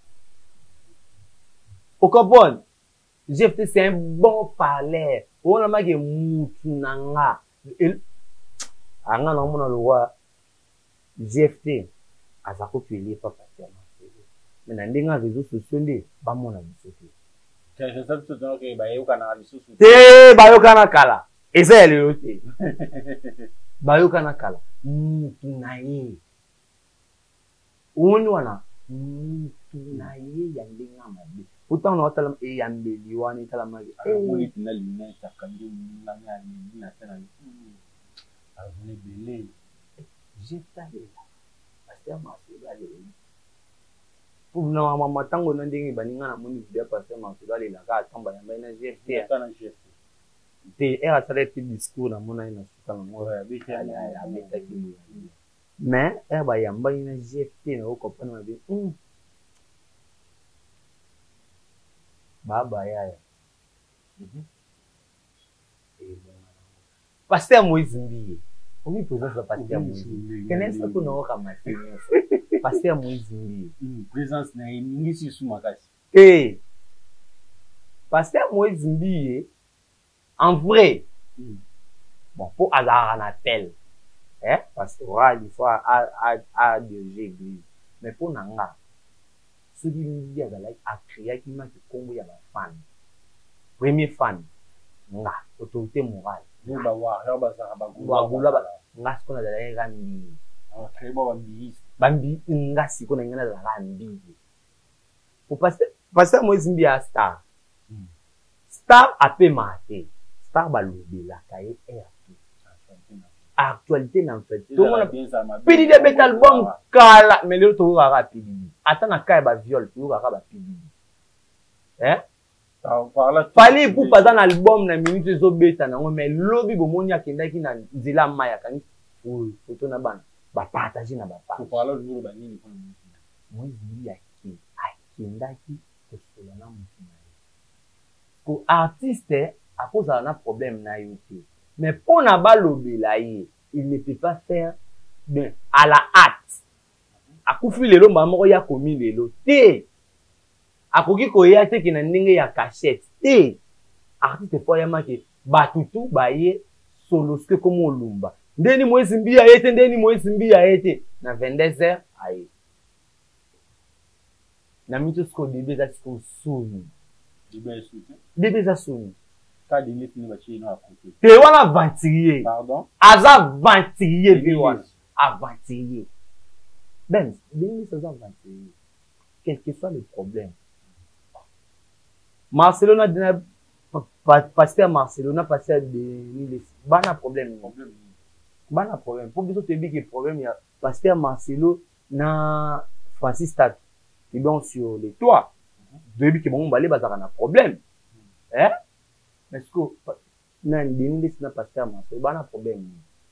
au comprendre G F T c'est un bon parler omona magi mutu nanga anga na mona le roi G F T azako tueli pa pasteur Marcelo mais na ndenga réseaux sociaux nde ba mona biso te c'est ça tout donc ba yoka na biso te ba yoka na kala eza ya lelo te ba yoka na kala mutu na ye oni wana mutu na ye ya ndenga mabe pourtant na otala e ya mbeli wana itala magi e moni na lina takandi na na na tena avone belé jeta lela pasteur Marcelo alela pour na mama tango na ndenge baninga na moni video pasteur Marcelo alela ka tamba ya mbena G F T kana G F T te era sale ti discours na mona ina suka na mo ya bita ya bita ki mais eh ba yamba ina G F T na ko pana be mm baba yaya mhm eh pasteur Moïse Mbiye on lui pose ça pasteur Moïse kenesa ko na ko kamati pasteur Moïse Mbiye présence na ngi si sous makasi eh pasteur Moïse Mbiye en vrai mm. Bon pour hasard un appel eh pastoral il faut à à à de l'église mais pour nanga ce qui dit à la a créé qui m'a Congo ya ba fan premier fan nga autorité morale ni ba wa ya ba sa ba gula gula ba nga siko na la gambi ah très bon bambi bambi nga siko na ngana la gambi pour passer passer Moïse Mbiya star star a pe maté star ba lobela kaye air actualité en fait tout le monde pidi de bet album kala mais le to ga pidi ata na kai ba viol to ga ba pidi eh fallait pour pas dans album na minute zo beta na mais lobi bo moni akenda ki na nzela maya kan photo na bana ba partager na ba pa pour parler de ba nini ko moi zili aki akenda ki ko solo na mutima ko artiste à cause d'un problème na yote. Mais pour na balobela ye, il ne peut pas faire de à la hâte. A kufi lelo mama ya komi lelo te. A koki ko ya te kina ndenge ya cachette te. Artiste fo ya make batutu baye solo ske comme olumba. Ndeni Moïse Mbiya yete ndeni Moïse Mbiya yete na vingt-deux heures aye. Na mito sko debe za sko soni. Debe soni. Debe za soni. Te wana ventilier. Pardon? Aza ventilier bi wana. A ventilier. Ben, ben ça ventilier. Quel que soit le problème. Marcelona dina pasteur Marcelona pasteur de Niles. Bana problème problème. Bana problème. Pour biso te bi que problème ya pasteur Marcelo na Francis Tat. Et bien sur les toits. Debi que bon balé bazaka na problème. Hein? Est-ce que nan deni na pasteur Marcelo bana problème.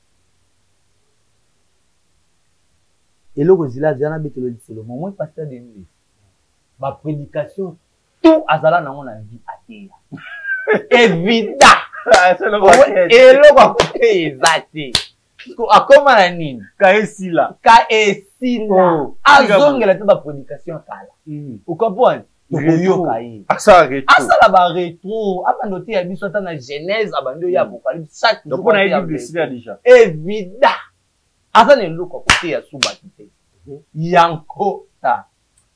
Et le Rosila Diana betelo diselo moi pasteur Denis. Ma prédication tout azala na mon vie atia. Évident. Et le quoi exact. Ko akoma na nini? Ka esila. Ka esila. Azongela te ba prédication kala. Vous comprenez? Asa retro. Asa la ba retro. Abando te ya biso ta na Genèse abando ya Apocalypse chaque jour. Donc on a eu du décidé déjà. Évident. Asa ne loko côté ya suba te. Yanko ta.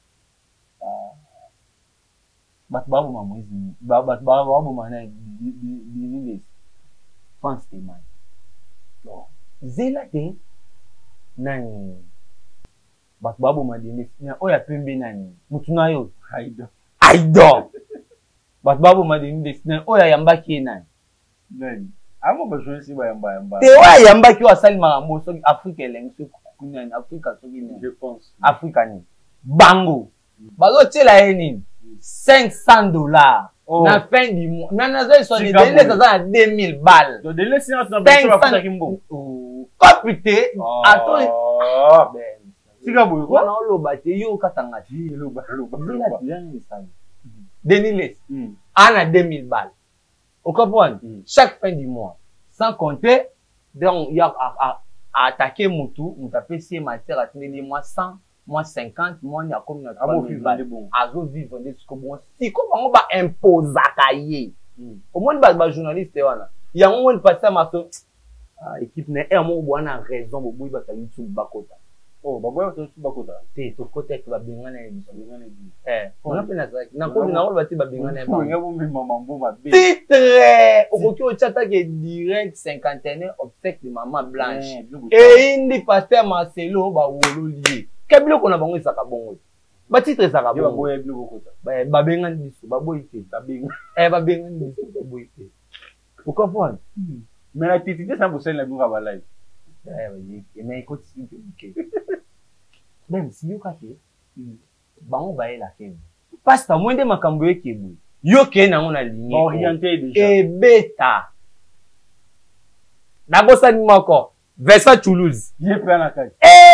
Bat babu mamoizi. Ba bat babu mana di di di. France te man. Zela te nani. Bat babu madini. Oya pembe nani. Mutuna yo. Aido. Aido. Bat babu madini desina oya yamba ki nani. Nani. Amo ba joinsi ba yamba yamba. Te oya yamba ki wasali marambo so Afrique eleng so kunani Afrika so ni. Je pense. Afrika ni. Bango. Bazo tela eni cinq cents dollars. Oh. Na fin du mois. Na na zo so ni dele ça à deux mille balles. Do dele si on ba ba kimbo. Copité. Attends. Ben. Sika boyo ko na loba te yo katanga ti loba loba loba Denis ana deux mille balles. Vous comprenez? Chaque fin du mois. Sans compter donc il y a à attaquer Moutou, Mouta P C matière à tenir moi cent, moi cinquante, moi il y a comme notre abo vivre bon. Azo vivre de ce que bon. Si comment on va imposer kaye. Au moins ba journaliste wana. Il y a un moment passer ma équipe ne un mot bwana raison bo boy ba YouTube bakota. Oh, baboya to bakota. Te to côté que ba bingana ni bingana ni. Eh, on a pena ça. Na ko na ba ti ba bingana ba. Nga bo mi maman bo ba be. Titre, o ko chata ke direct cinquantaine obsèque de maman blanche. Et indi pasteur Marcelo ba wolo lié. Kebilo ko na bango isaka bongo. Ba titre saka bongo. Ba boya bilo bakota. Ba ba bingana biso, ba boy te, ba bingana. Eh ba bingana biso, ba boy te. Vous comprenez? Mais la petite ça vous la bourra ba live. Eh oui, mais écoute, c'est même si yo kake bango ba ela ke pasta mwende makambo yake bu yo ke na ngona ligne orienté déjà e beta na bosa ni mako Versa Toulouse ye plan na kati eh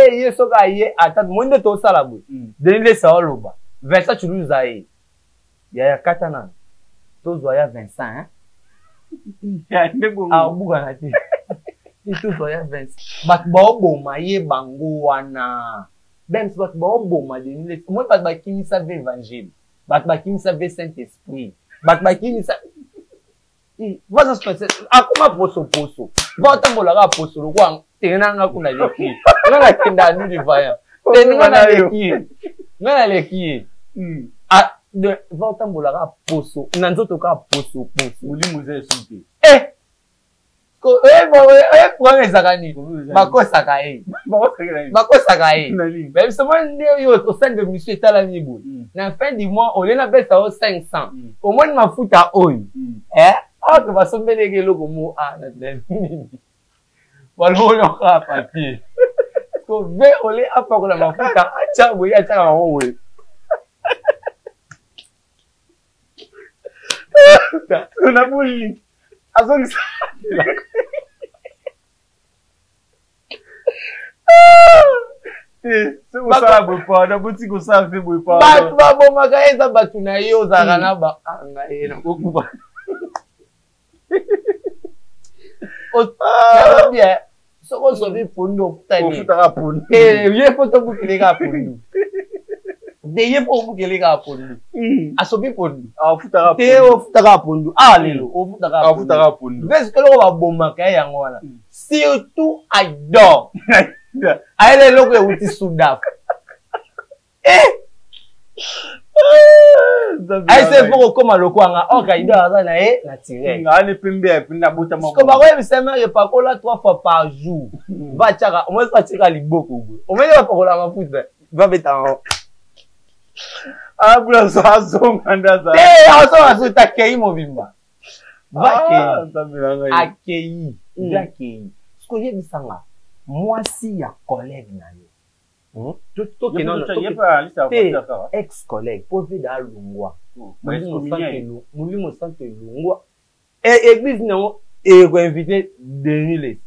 ye soka ye ata monde to sala boy Denis Les Saoloba Vincent Chuluza ye ya ya katana to zo ya Vincent hein ya ndebo ah buga na ti to zo ya Vincent bak ba boma ye bango wana ben bak ba boma Denis Les moi bak ba kimi sa évangile bak ba kimi sa Saint-Esprit bak ba kimi sa Vas se penser akuma poso poso va tambola ka poso lo kwa tenanga kuna leki ngala kinda nu divaya tenanga leki ngala leki ah de va tambola ka poso na nzoto ka poso poso uli muze sunte eh ko eh bo eh kwa ezakani bakosa ka eh bakosa ka eh même si moi yo au sein de monsieur Tala Mibo na fin du mois on lena besa au cinq cents au moins mafuta oil eh ah, que va sommer les gars comme ah, notre voilà, on a papier. Ko ve ole apa ko la mafuta acha we acha wa we. On a bouli. Azon ça. Eh, c'est où ça boy pas, na boutique où ça fait boy pas. Ba ba bo magaeza batuna yo zakana ba anga ena kokuba. Oh, bien. Ce qu'on se fait pour nous, et il faut que vous les gars pour nous. D'ailleurs, pour vous les gars pour nous. À ce pour nous. Ah, vous t'as pour nous. Ah, lélo. Vous t'as pour nous. Parce que l'on va bombarder un voilà. Surtout, adore. Allez, l'on va vous soudaf. Eh. Ai c'est pour comme le kwanga okaida za na e na tiré ngane pembe pinda buta mabo ko ba kwa bisema ye pakola trois fois par jour va tchaka au moins va tchaka liboko bwe au moins va pakola mafuta va beta ah bula za zonga ndaza eh aso aso takei mobimba va ke tamilanga akei zakei sko ye bisanga mwasi ya collègue na yo ex-collègue, pauvre d'Alungwa. Moulimo Sante Lungwa. Et l'église n'a pas invité Denis Les.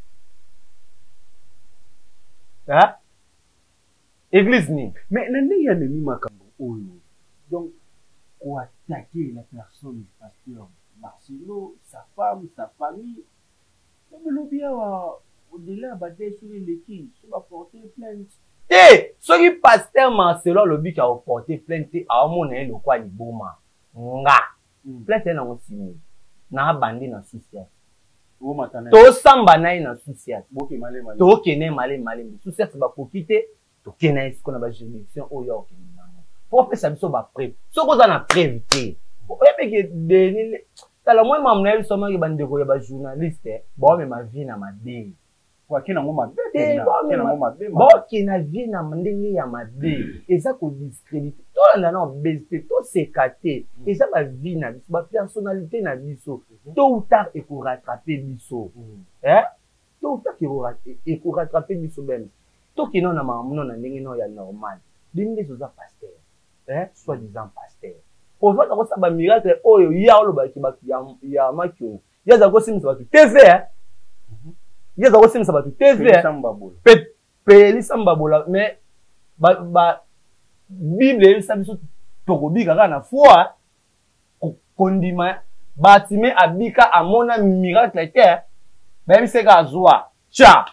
Hein? Église ni. Mais il y a des gens donc, pour attaquer la personne du pasteur Marcelo, sa femme, sa famille, comme le bien au-delà, sur l'équipe, on va porter plainte. Eh, ce qui pasteur Marcelo le but qui a porté plainte à mon le quoi liboma. Nga. Plainte na osimi. Na bandi na souciat. To samba na na souciat. To kene male male. Souciat ba kokite, to kena est-ce qu'on a ba juridiction o yo kene. Pour faire ça biso ba preuve. Ce qu'on a na preuve té. Bon, et que Denis tala moi mamna biso ma bande ko ya ba journaliste, bon mais ma vie na ma dé. Kina ngoma bebe kina ngoma bebe bo kina vie na ndenge ya mabe eza ko discréditer to na na obésité to sekate eza ba vie na biso ba personnalité na biso to ou tard et ko rattraper biso hein to ou tard et ko rattraper biso ben to kina na mamuno na ndenge no ya normal ndenge zo za pasteur hein soit disant pasteur on va ko sa ba miracle oyo ya lo ba ki ba ya makyo ya za ko simisa ba T V hein il y a des choses qui sont T V. Peli sambabola mais ba ba Bible ça biso tokobika kana foi kondima batime abika amona miracle terre même c'est ka zwa cha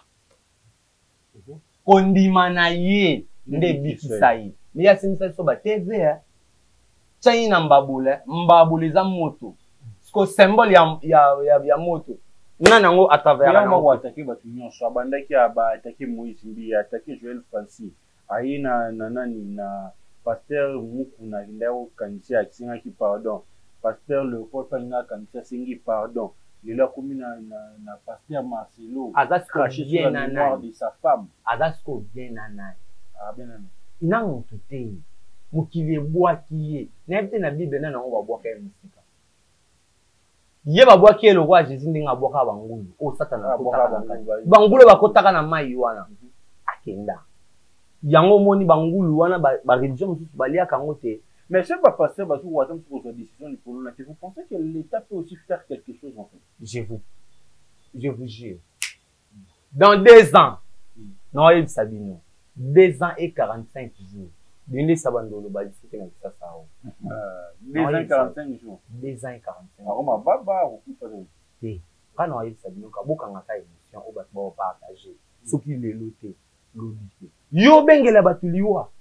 kondima na ye nde bikisa ye mais ya simisa so ba T V cha ina mbabula mbabula za moto sko symbole ya ya ya moto nana ngo atavera na ngo attaquer batu nyonso abandaki aba attaquer Moïse Mbi attaquer Joël Francis aina na nani na pasteur Mukuna ndao kanisa akinga ki pardon pasteur le porte na kanisa singi pardon il a commis na na pasteur Marcelo craché sur la mémoire de sa femme azasco bien nana ah bien nana ina mutute mukile bwa kiye na bite na Bible nana ngo babwa ka musika ye babwa ki le roi Jésus ndinga boka bangulu o satana boka bangulu bakotaka na mai wana akenda yango moni bangulu wana ba religion mususu balia kango te mais c'est pas passer ba tout attendre sur votre décision pour nous vous pensez que l'état peut aussi faire quelque chose en fait je vous je vous jure dans deux ans non il sabino deux ans et quarante-cinq jours. Dende Sabandolo bali c'était na ça ça. deux ans et quarante-cinq jours. deux ans et quarante-cinq. Ah ma baba ou quoi ça? Eh, quand on a eu ça bino ka boka ngaka émission au bat ba partager. Soki le loté, lobité. Yo bengela batuliwa.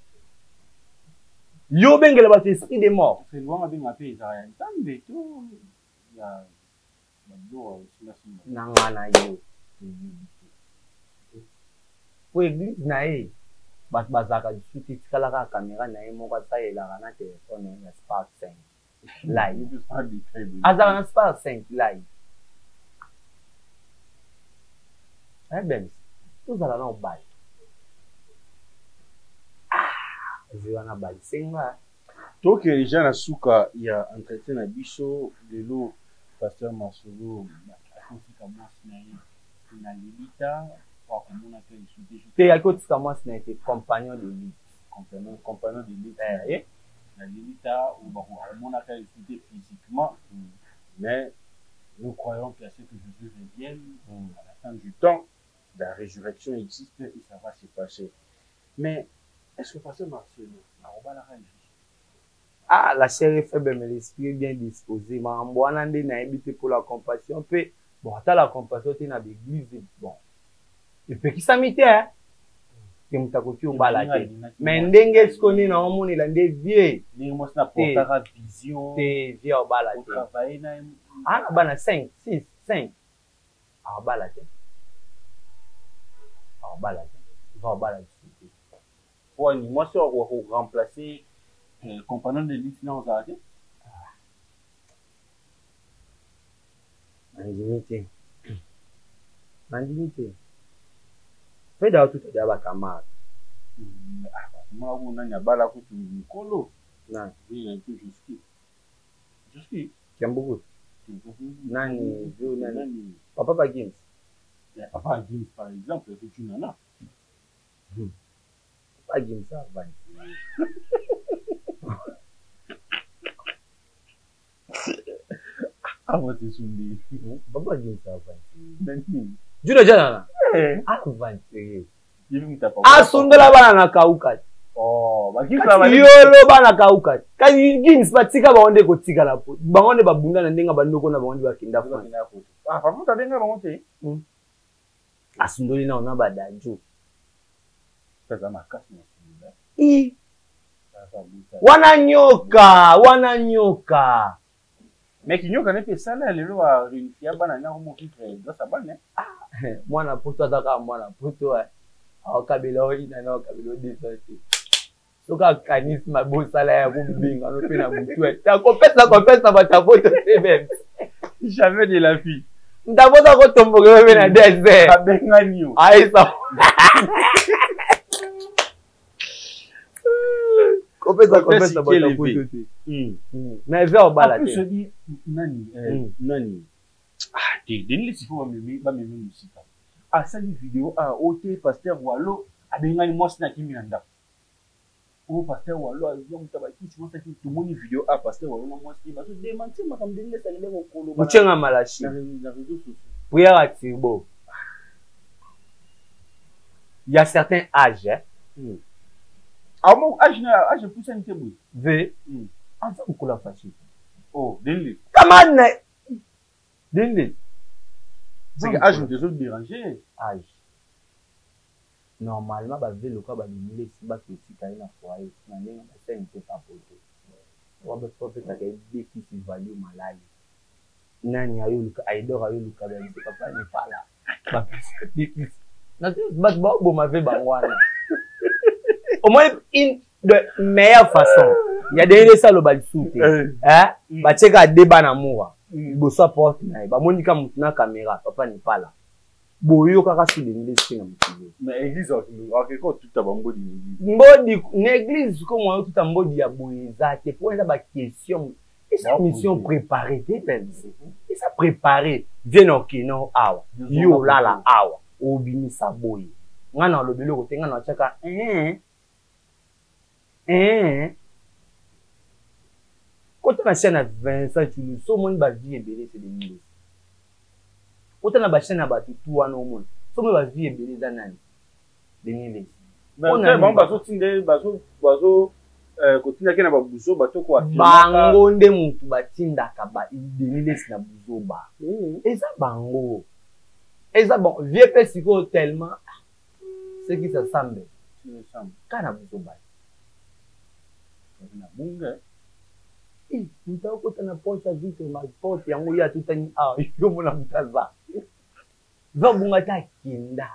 Yo bengela batu esprit de mort. C'est loin avec ma paix ça rien. Tambe tout. Ya mado sila sila. Nangana yo. Po église na e. Bat bazaka suti tikala ka caméra na e moko sa e la na téléphone na Spark cinq. Live. Azaka na Spark cinq live. Eh ben, tout ça là on bail. Ah, je vais en bail. C'est moi. Donc les gens na suka ya entretien na biso lelo pasteur Masolo afika mwasi na Lilita kwa kumuna ke isudi. Te ya kotika mwasi na été compagnon de lui. Compagnon compagnon de lui. Eh, na Lilita ou ba kumuna ke isudi physiquement. Mais nous croyons qu'à ce que Jésus revienne à la fin du temps, la résurrection existe et ça va se passer. Mais est-ce que pasteur Marcelo a la régie? Ah, la chair est faible, mais l'esprit est bien disposé. Ma amboana nde na habité pour la compassion. Pe, bon, t'as la compassion, t'es dans l'église, bon. Et puis, qui s'amite, hein? T'es moutakoti ou balade. Mais ndenge skoni na omon il a nde vieux. Ni moi na portara vision. T'es vieux au balade. Travailler na. Ah, bana cinq, six, cinq. Ah, balade. Ah, balade. Va au balade. Ouais, ni moi, c'est pour remplacer le compagnon de l'île dans la vie. Mandimité. Mandimité. Fais d'ailleurs tout à l'heure, camarade. Moi, on a un bala que tu me colles. Non. Il est un peu jusqu'à. Jusqu'à. Qui aime beaucoup. Nani, vieux, nani. Papa Bagins. Papa Bagins, par exemple, c'est tu n'en as. Papa Bagins, ça va. Ah, moi, c'est soumé. Papa Bagins, ça va. Nani. Juno Jana. Ah, va. Ah, Sundola bana na kauka. Oh, Bagins la yolo bana kauka. Kasi Gins batika baonde ko tika la po. Baonde babunda na ndenga bandoko na baonde bakinda fa. Ah, papa tadenga baonte. Hmm. Asundoli na ona badajo. Sasa makasi na sunda. I. Wananyoka, wananyoka. Mais kinyoka ne pe sala lelo wa réunifier bana na mo kitre do sabane. Ah, mwana poto ataka mwana poto eh. Akabela ina na akabela desati. Soka kanisi mabosala ya bumbinga no pe na mutu eh. Ta kopesa kopesa bata poto même. Jamais de la fille. Ndabota ko tomboke wewe na dese. Abenga niyo. Aisa. Kopesa kopesa bata poto te. Mm. Mais vers bala te. Je dis nani eh nani. Ah, des des si faut me ba me musika. Ah, ça une vidéo ah oté pasteur Wallo abenga ni mwasi na kimi na ndako. O pasteur Wallo azio mutabaki si mwasi ki tumoni vidéo ah pasteur Wallo na mwasi ba so démentir makambo ndenge ça lelo kokolo. Muchenga malashi. Na réseaux sociaux. Prière à Tirbo. Il y a certains âges. Hein? Mm. Ah, mon âge, âge plus un peu. V. Ah, ça vous la facile. Oh, Denley. Comment ne? Denley. C'est que âge, je suis dérangé. Âge. Normalement, bah, V, le cas, bah, il est si bas que si tu as une foyer, si tu as une foyer, tu pas poté. On va pas faire des défis qui valent malade. Nani a eu le cas, Aïdor a eu le cas, mais papa n'est pas là. Bah, défis. Bah, bah, bon, ma vie, bah, au moins, une de meilleure façon. Il y a des gens qui sont sautés. Hein? Bah, tu as des bannes à moi. Bo sa porte na ba monika mutuna caméra papa n'est pas là. Bo yo kaka si de l'église na mutulu. Mais église o ke ko tout abambo di église. Mbodi l'église comme on tout ambodi ya boyeza te pour eza ba question. Et sa mission préparée te pense. Et ça préparé vient au kino awa. Yo la la awa. Obimisa boye. Ngana lobelo ko tenga na chaka eh eh quand on a chaîne à Vincent Chulu, so monde va vie ébélé c'est des milliers. Quand on a ba chaîne à Batutu à no monde, so monde va vie ébélé dans nani. Des milliers. Mais bon, baso tinde, baso, baso, euh, continue à ba buzo, bato quoi. Bango nde mutu batinda kaba ideniles na buzo ba. Eza bango. Eza bon, vieux pesico tellement. Ce qui se semble. Kana buzo ba. Na bunga. Eh, mutao kota na porte vite ma porte yango ya tutani ah, yo mona mutaza. Zo bunga ta kinda.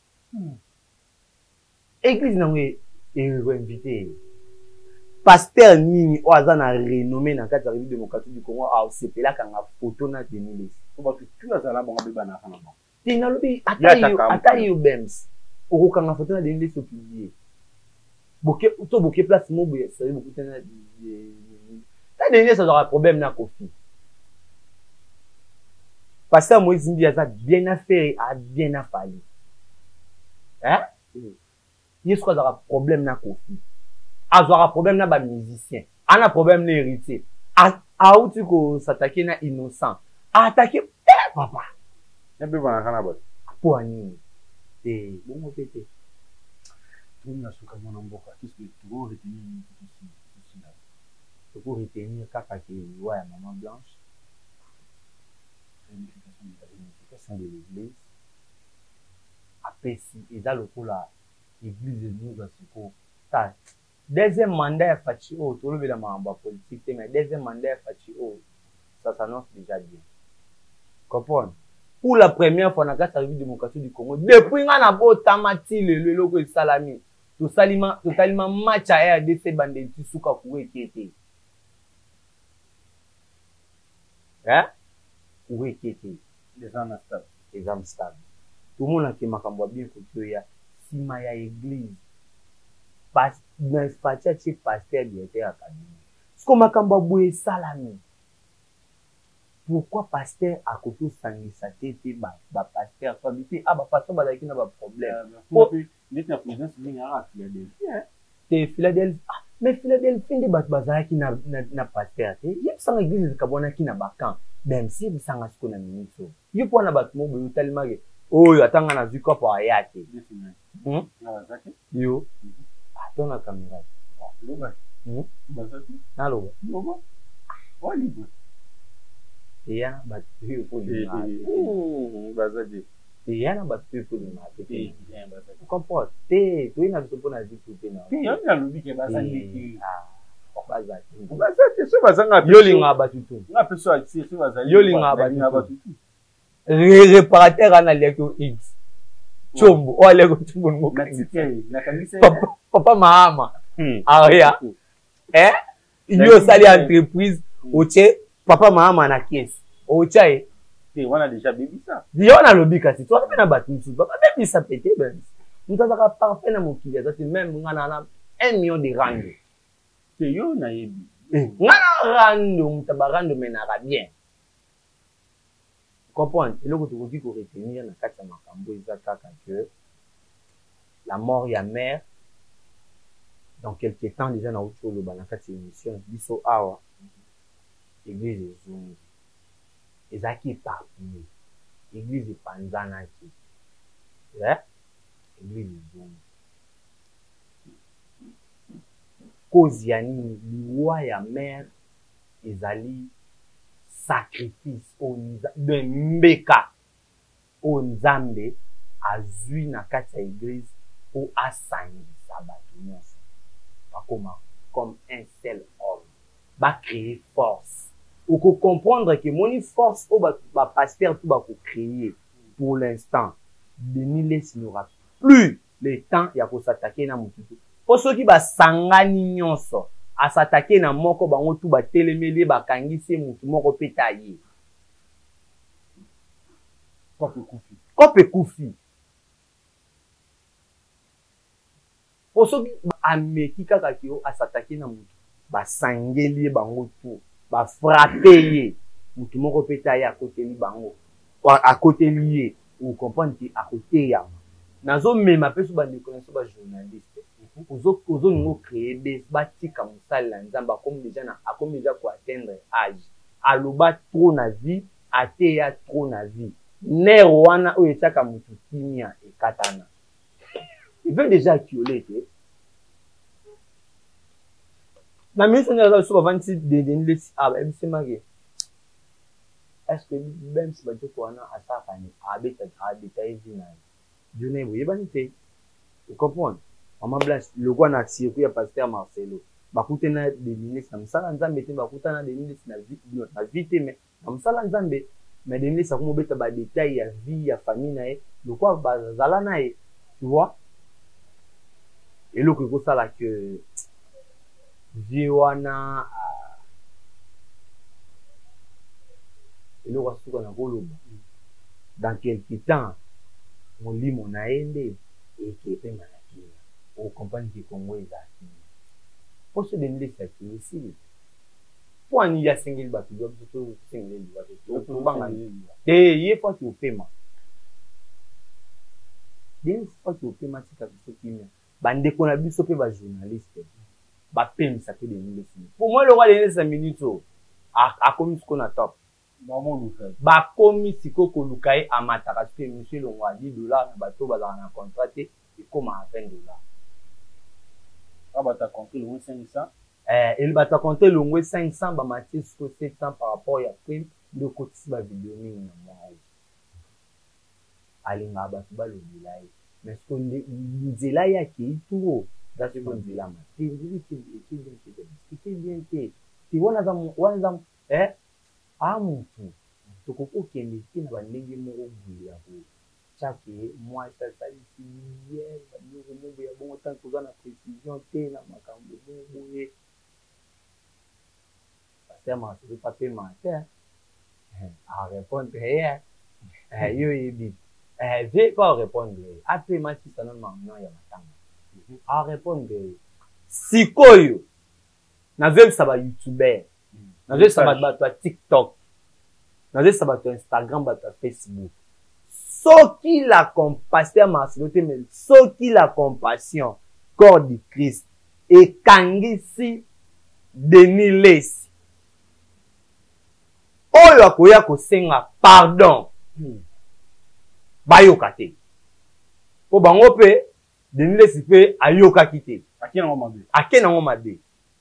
Église na ngwe e invité. Pasteur nini o aza na renommé na kati ya République démocratique du Congo a osepela kanga photo na Deniles. Ko ba tu azala bango beba na kana ba. Tina lobi atayo atayo bems. Oko kanga photo na Deniles o publier. Boke to boke place mo boye ça beaucoup tena ta Deniles ça aura problème na Kofi. Pasteur Moïse Mbi aza bien affaire a bien afali. Hein? Il y a un problème na Kofi. Azora problème na ba musicien. Ana problème na héritier. A a outi ko s'attaquer na innocent. Attaquer eh papa. Ebe bana kana ba. Pour nini? Eh bon pété. Tout na suka mona mboka. Qu'est-ce que tu veux retenir ici ici là? Tu peux retenir kaka ki wa ya maman blanche. Réunification de l'église. Après si et dans le coup là l'église de nous dans ce coup. Ça deuxième mandat Fachi O, tout le monde a politique, mais deuxième mandat Fachi O, ça s'annonce déjà bien. Comprends? Pour la première fois, dans la République démocratique du Congo, depuis qu'on a beau tamati le logo de Salami, tout totalement match à R D C bandé, tu souka koué qui était. Hein? Koué qui était. Les gens stables. Les gens stables. Tout le monde a qui m'a camboua bien pour que ya si ma ya église. Pas dans fatia ti pasteur directeur académie. Ce qu'on m'a kambaboué salami. Pourquoi pasteur à côté sangisa tété ba ba pasteur famille ah ba pasteur ba qui n'a pas problème. Pour net na présidence ni à Philadelphie hein. Te Philadelphie ah mais Philadelphie ndi ba bazara qui na na pasteur te. Yep sang église kabona qui na bakan. Même si bi sanga ce qu'on a mis so. Yep wana ba mo bo tellement que oh atanga na ziko pa yake. Hmm? Na zaki. Yo. Dans la caméra. Loba. Hmm? Bazati. Na loba. Loba. Oli. Et ya ba tu pour le hmm bazati. Et ya na ba tu pour le mat. Eh, bien bazati. Comprends? Te, tu ina biso pona ziku te na. Puis on a lobi ke bazati. Ah. Bazati. Bazati so bazanga. Yo linga ba tutu. Na peso ati so bazali. Yo linga ba tutu. Réparateur ana leko X. Chombo, o leko chombo ngo kangi. Na kangi papa, papa mahama. Hmm. Aria. Eh? Yo sali entreprise oche papa mahama na caisse. Ocha e. Te wana déjà bébi ça. Yo na lobi kasi toi na batu papa bébi ça pété ben. Mutazaka parfait na mokili azati même ngana na un million de rand. Te yo na yebi. Eh, ngana rando mutabarando menara bien. Comprendre, et là, tu veux dire qu'on retenir dans quatre makambo, ils attaquent que la mort ya mère, dans quelques temps, déjà, dans autre chose, dans quatre émissions, biso awa, église de Zungi, et ça qui est parmi, église de Panzana qui, ouais, église de Zungi. Cause yani, liwa ya mère, ezali, sacrifice de mbeka o nzambe azui na kati ya église pour asangisa bato nyonso bakoma comme un seul homme ba créer force ou ko comprendre que moni force o ba, ba pasteur tout ba ko créer pour l'instant Deniles n'aura plus le temps ya ko s'attaquer na mututu pour ceux qui ba sangani nyonso à s'attaquer na moko bango tout ba telemeli ba kangisi mutu moko petaye kope kufi kope kufi osoki ameki kaka kio à s'attaquer na mutu ba sangeli bango tout ba frapper mutu moko petaye à côté li bango à côté lié ou comprendre que à côté ya nazo mema peso ba déconnexion ba journaliste ozo ozo ngo créer des batika musala la nzamba comme déjà na comme déjà ko atteindre âge aloba trop na vie ateya trop na vie ner wana o etaka mutu kimia ekatana il veut déjà acculer. Na ministre de la Souba vingt-six de de ah ben c'est marqué. Est-ce que même si bateau qu'on a à ça fani habite à détailler vina. Dieu n'est vous banité. Vous comprenez? Maman Blanche le quoi na circuit ya pasteur Marcelo. Bakute na de ministre na msala nzambe te bakuta na de ministre na vie na vie mais na msala nzambe mais de ministre comme beta ba détail ya vie ya famille na e le quoi bazala na e tu vois? Et le que ça là que Viwana et le roi souvent dans quelques temps mon lit mon aende et qui est malaki au compagnie qui Congo est là pour se donner ça qui ici pour un il y a single batu doit tout single batu et il faut que tu paiement bien faut que tu paiement c'est quelque chose qui bande qu'on a vu sauver ba journaliste ba pem ça fait des minutes pour moi le roi de cinq minutes a a commis ce qu'on a top ba commis ce qu'on lukai a mataka que monsieur le roi dix dollars na bateau ba na contraté et comme à vingt dollars ah ba ta compté le cinq cents eh il ba ta compté le cinq cents ba matis ko sept cents par rapport ya prime de côté ba vidéo ni na moi alinga ba ba le bilai mais ce qu'on dit là ya ki tout dans ce qu'on dit là mais c'est dit que c'est bien c'est c'est bien que si on a dans on a eh ah mon tout to ko ko kende ki na ba ndenge mo obuya ko chaque moi ça ça ici hier ba nous mo ya bon tant que na précision te na makambo bo boye parce que moi c'est pas paiement à répondre hier eh yo ibi eh je pas répondre après ma si ça normalement ya matanga à répondre sikoyo na veut ça va youtuber na veut ça va ba TikTok na veut ça va Instagram ba Facebook ce qui la compassion Marcelo te mais ce qui la compassion corps du Christ et kangisi Denis Lesi oyo akoya ko senga pardon bayoka te po bango pe Denis Lesi pe ayoka kite akena ngoma be akena ngoma be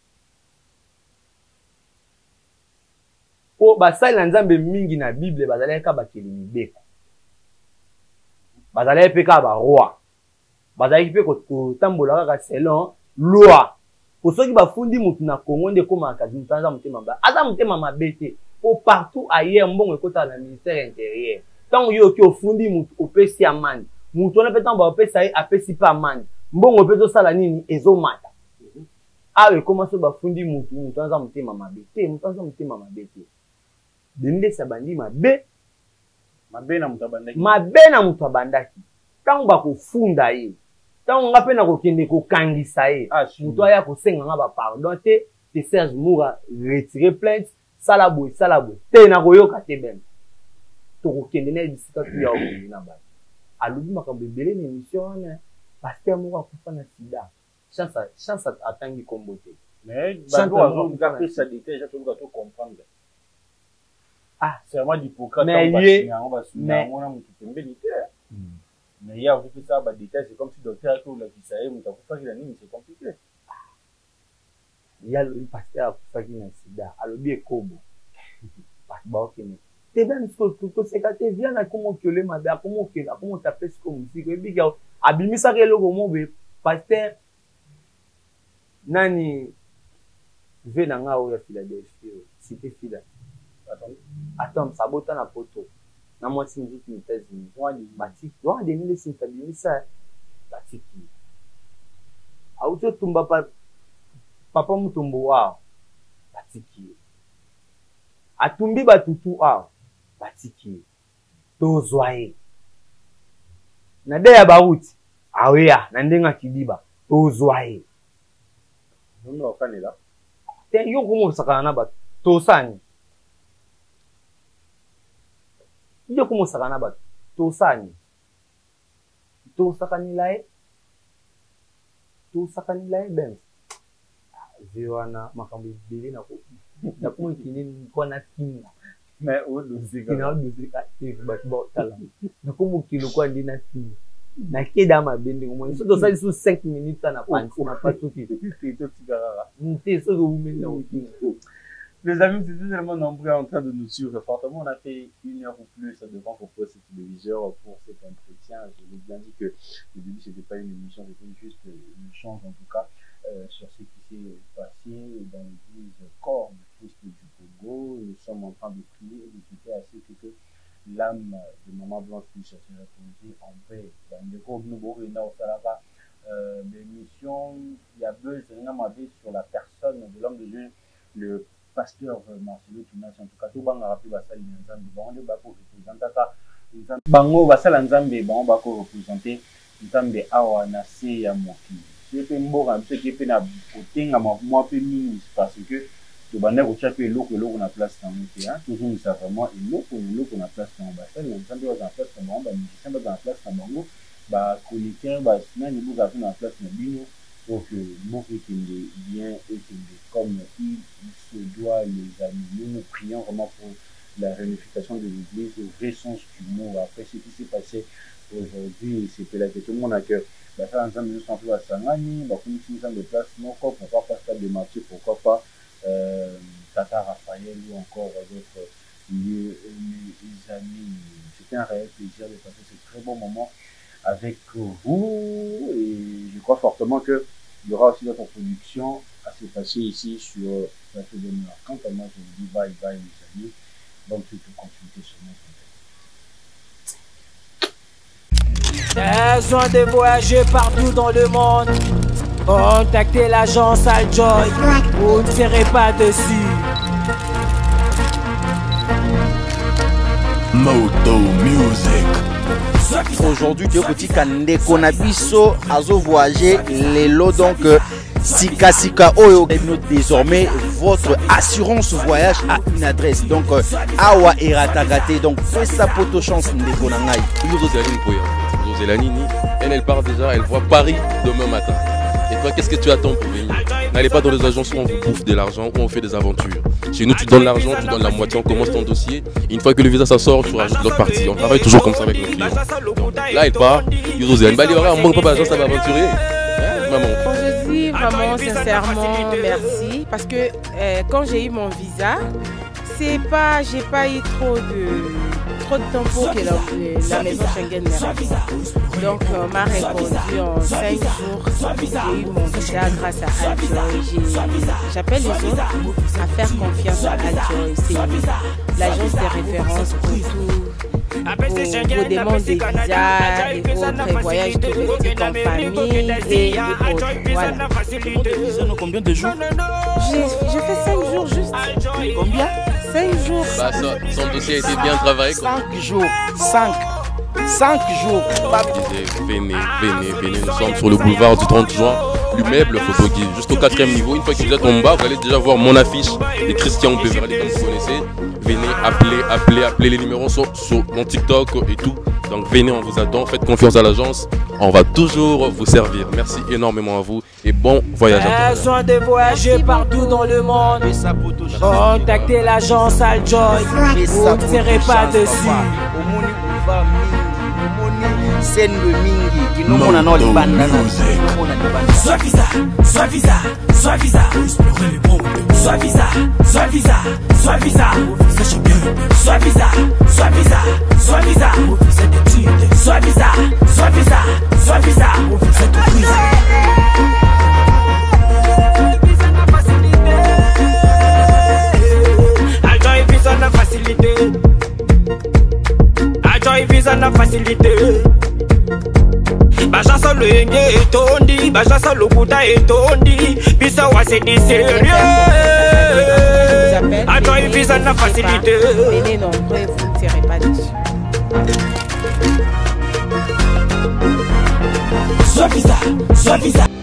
po basali na nzambe mingi na Bible bazalaka bakeli mibeko bazalaka pe ka ba roi bazalaki pe ko tambola kaka selon loi ko soki bafundi mutu na Congo nde koma kazi mutanza mutema ba aza mutema mabete po partout ailleurs mbongo ekota na ministère intérieur tant yo ki ofundi mutu opesi amani mutu na petan ba opesa ye apesi pa amani mbongo pe to sala nini ezomata awe koma so bafundi mutu mutanza mutema mabete mutanza mutema mabete dende sabandi mabe mabe na mutu abandaki mabe na mutu abandaki tango bakofunda ye tango nga pe na kokende kokangisa ye mutu aya kosenga nga ba pardon te te Serge Moura retirer plainte sala boy sala boy te na koyoka te ben to kokende na bisika tu ya okende na ba alobi makambo ebele na émission wana pasteur Moura akufa na sida chance chance atangi kombo te mais bango azoka pe sa détail ja toka to comprendre ah c'est vraiment d'hypocrite mais mais on va se mais on a mutu pembeni te mais il y a aussi ça ba détail c'est comme si docteur ko la kisaye mutu akufa kila nini c'est compliqué il y a le pasteur akufa kina sida alobi ekobo pas ba okene te ben ko ko sekate vient na comment que le mabe comment que comment taper ce comme musique et biga abimisa ke logo mo be pasteur nani vena nga o ya Philadelphie cité Phila attends attends sabota na poto na moi si nziki ni États-Unis wani batiki wani Denis Lesi tabimisa batiki auto tumba pa papa mutumbo wao batiki atumbi batutu a batiki tozwaye na de ya bauti aweya na ndenga kidiba tozwaye nono okanela te yo komo sakana na ba tosani yo komo sakana ba tosani tosakani lai tosakani lai ben ziwana makambo bili na ko na ko kinini ko na kinga mais o dozika kina dozika if but bo tala na ko mo kilo ko ndi na kinga Na keda ma bende ko mo so to sali sous cinq minutes na pas na pas tout qui monter so go mena o qui. Les amis, c'est tellement nombreux en train de nous suivre fortement. On a fait une heure ou plus devant vos postes téléviseurs pour cet entretien. Je l'ai bien dit que le début, ce n'était pas une émission, c'était juste une échange en tout cas euh, sur ce qui s'est passé dans l'église corps du Christ du Congo. Nous sommes en train de prier et de souhaiter à ce que, que l'âme de Maman Blanche puisse se reposer en paix. Dans le groupe, nous avons une l'émission, il y a besoin sur la personne de l'homme de Dieu, le pasteur Marcelo Tunas, en tout cas, tout le monde a rappelé Bassal Nzambe, Bango Bako représenter, Bango Bassal Nzambe, Bango Bako représenter Nzambe Awa Nase ya Moki. C'est un mot un peu qui est à côté, à moi, peu mini, parce que le banner au chaque l'eau que l'eau on a place dans le terrain, toujours nous savons vraiment, et l'eau pour l'eau qu'on a place dans Bassal, Nzambe va en place dans Bango, musicien va en place dans Bango, bah, chroniqueur, bah, sinon, nous vous avez en place dans Bino. Pour que mon équilibre bien et comme il se doit, les amis, nous nous prions vraiment pour la réunification de l'église, le vrai sens du mot. Après ce qui s'est passé aujourd'hui, c'était la question de mon accueil. Ça va ensemble, nous sommes à Sangani, bah, comme nous sommes de place, pourquoi pas Stade de Marché, pourquoi pas euh, Tata Raphaël ou encore d'autres lieux, les amis. C'était un réel plaisir de passer ce très bon moment avec vous et je crois fortement que il y aura aussi notre production à se passer ici sur la Plateau de Noir. Quant à moi, je vous dis bye bye les amis. Donc, tu peux consulter sur notre besoin de voyager partout dans le monde. Contactez l'agence Aljoy. Vous ne serez pas dessus. Moto Music. Aujourd'hui, tu petit kande konabiso azo voyager lelo donc Sika Sika Oyo désormais votre assurance voyage à une adresse donc Awa Eratakate donc fais sa poto chance ndeko na ngai. Elle elle part déjà, elle voit Paris demain matin. Et toi, qu'est-ce que tu attends pour venir? N'allez pas dans les agences où on vous bouffe de l'argent, où on fait des aventures. Chez nous, tu donnes l'argent, tu donnes la moitié, on commence ton dossier. Et une fois que le visa ça sort, tu rajoutes l'autre partie. On travaille toujours comme ça avec nos clients. Donc, là, elle part. Ils osent. Elle on manque pas d'agence, ça va aventurer. Maman. Je dis vraiment sincèrement merci parce que euh, quand j'ai eu mon visa, c'est pas, j'ai pas eu trop de trop de temps pour que la, la maison Schengen me réponde. Donc on m'a répondu en cinq jours. J'ai eu mon visa grâce à Aljoy. J'appelle les autres à faire confiance à Aljoy. C'est l'agence de référence pour tout. Pour vos demandes de visa et autres voyages touristiques en famille et, et autres. Voilà. Combien de jours? J'ai fait cinq jours juste. Combien? cinq jours. Bah, ça, son dossier a été bien travaillé. cinq jours. cinq. cinq jours. Venez, venez, venez. Nous sommes sur le boulevard du trente juin. L'immeuble photo guide, juste au quatrième niveau. Une fois que vous êtes en bas, vous allez déjà voir mon affiche des Christian Beverly, comme vous connaissez. Venez, appelez, appelez, appelez. Les numéros sont sur mon TikTok et tout. Donc venez, on vous attend. Faites confiance à l'agence. On va toujours vous servir. Merci énormément à vous et bon voyage à tous. Besoin de voyager partout dans le monde. Contactez l'agence Aljoy. Vous ne serez pas dessus. C'est le mingi qui nous mona no libanda soit visa soit visa soit visa explorer les mondes soit visa soit visa soit visa sachez bien soit visa soit visa soit visa c'est des études soit visa soit visa soit visa c'est tout visa visa na facilité Aljoy visa na facilité Aljoy visa na facilité Bajasa le yenge etondi, bajasa le kuta etondi, bisa wa c'est du sérieux. Aljoy visa na facilité. Venez nombreux et vous ne tirez pas dessus. Soit visa, soit visa.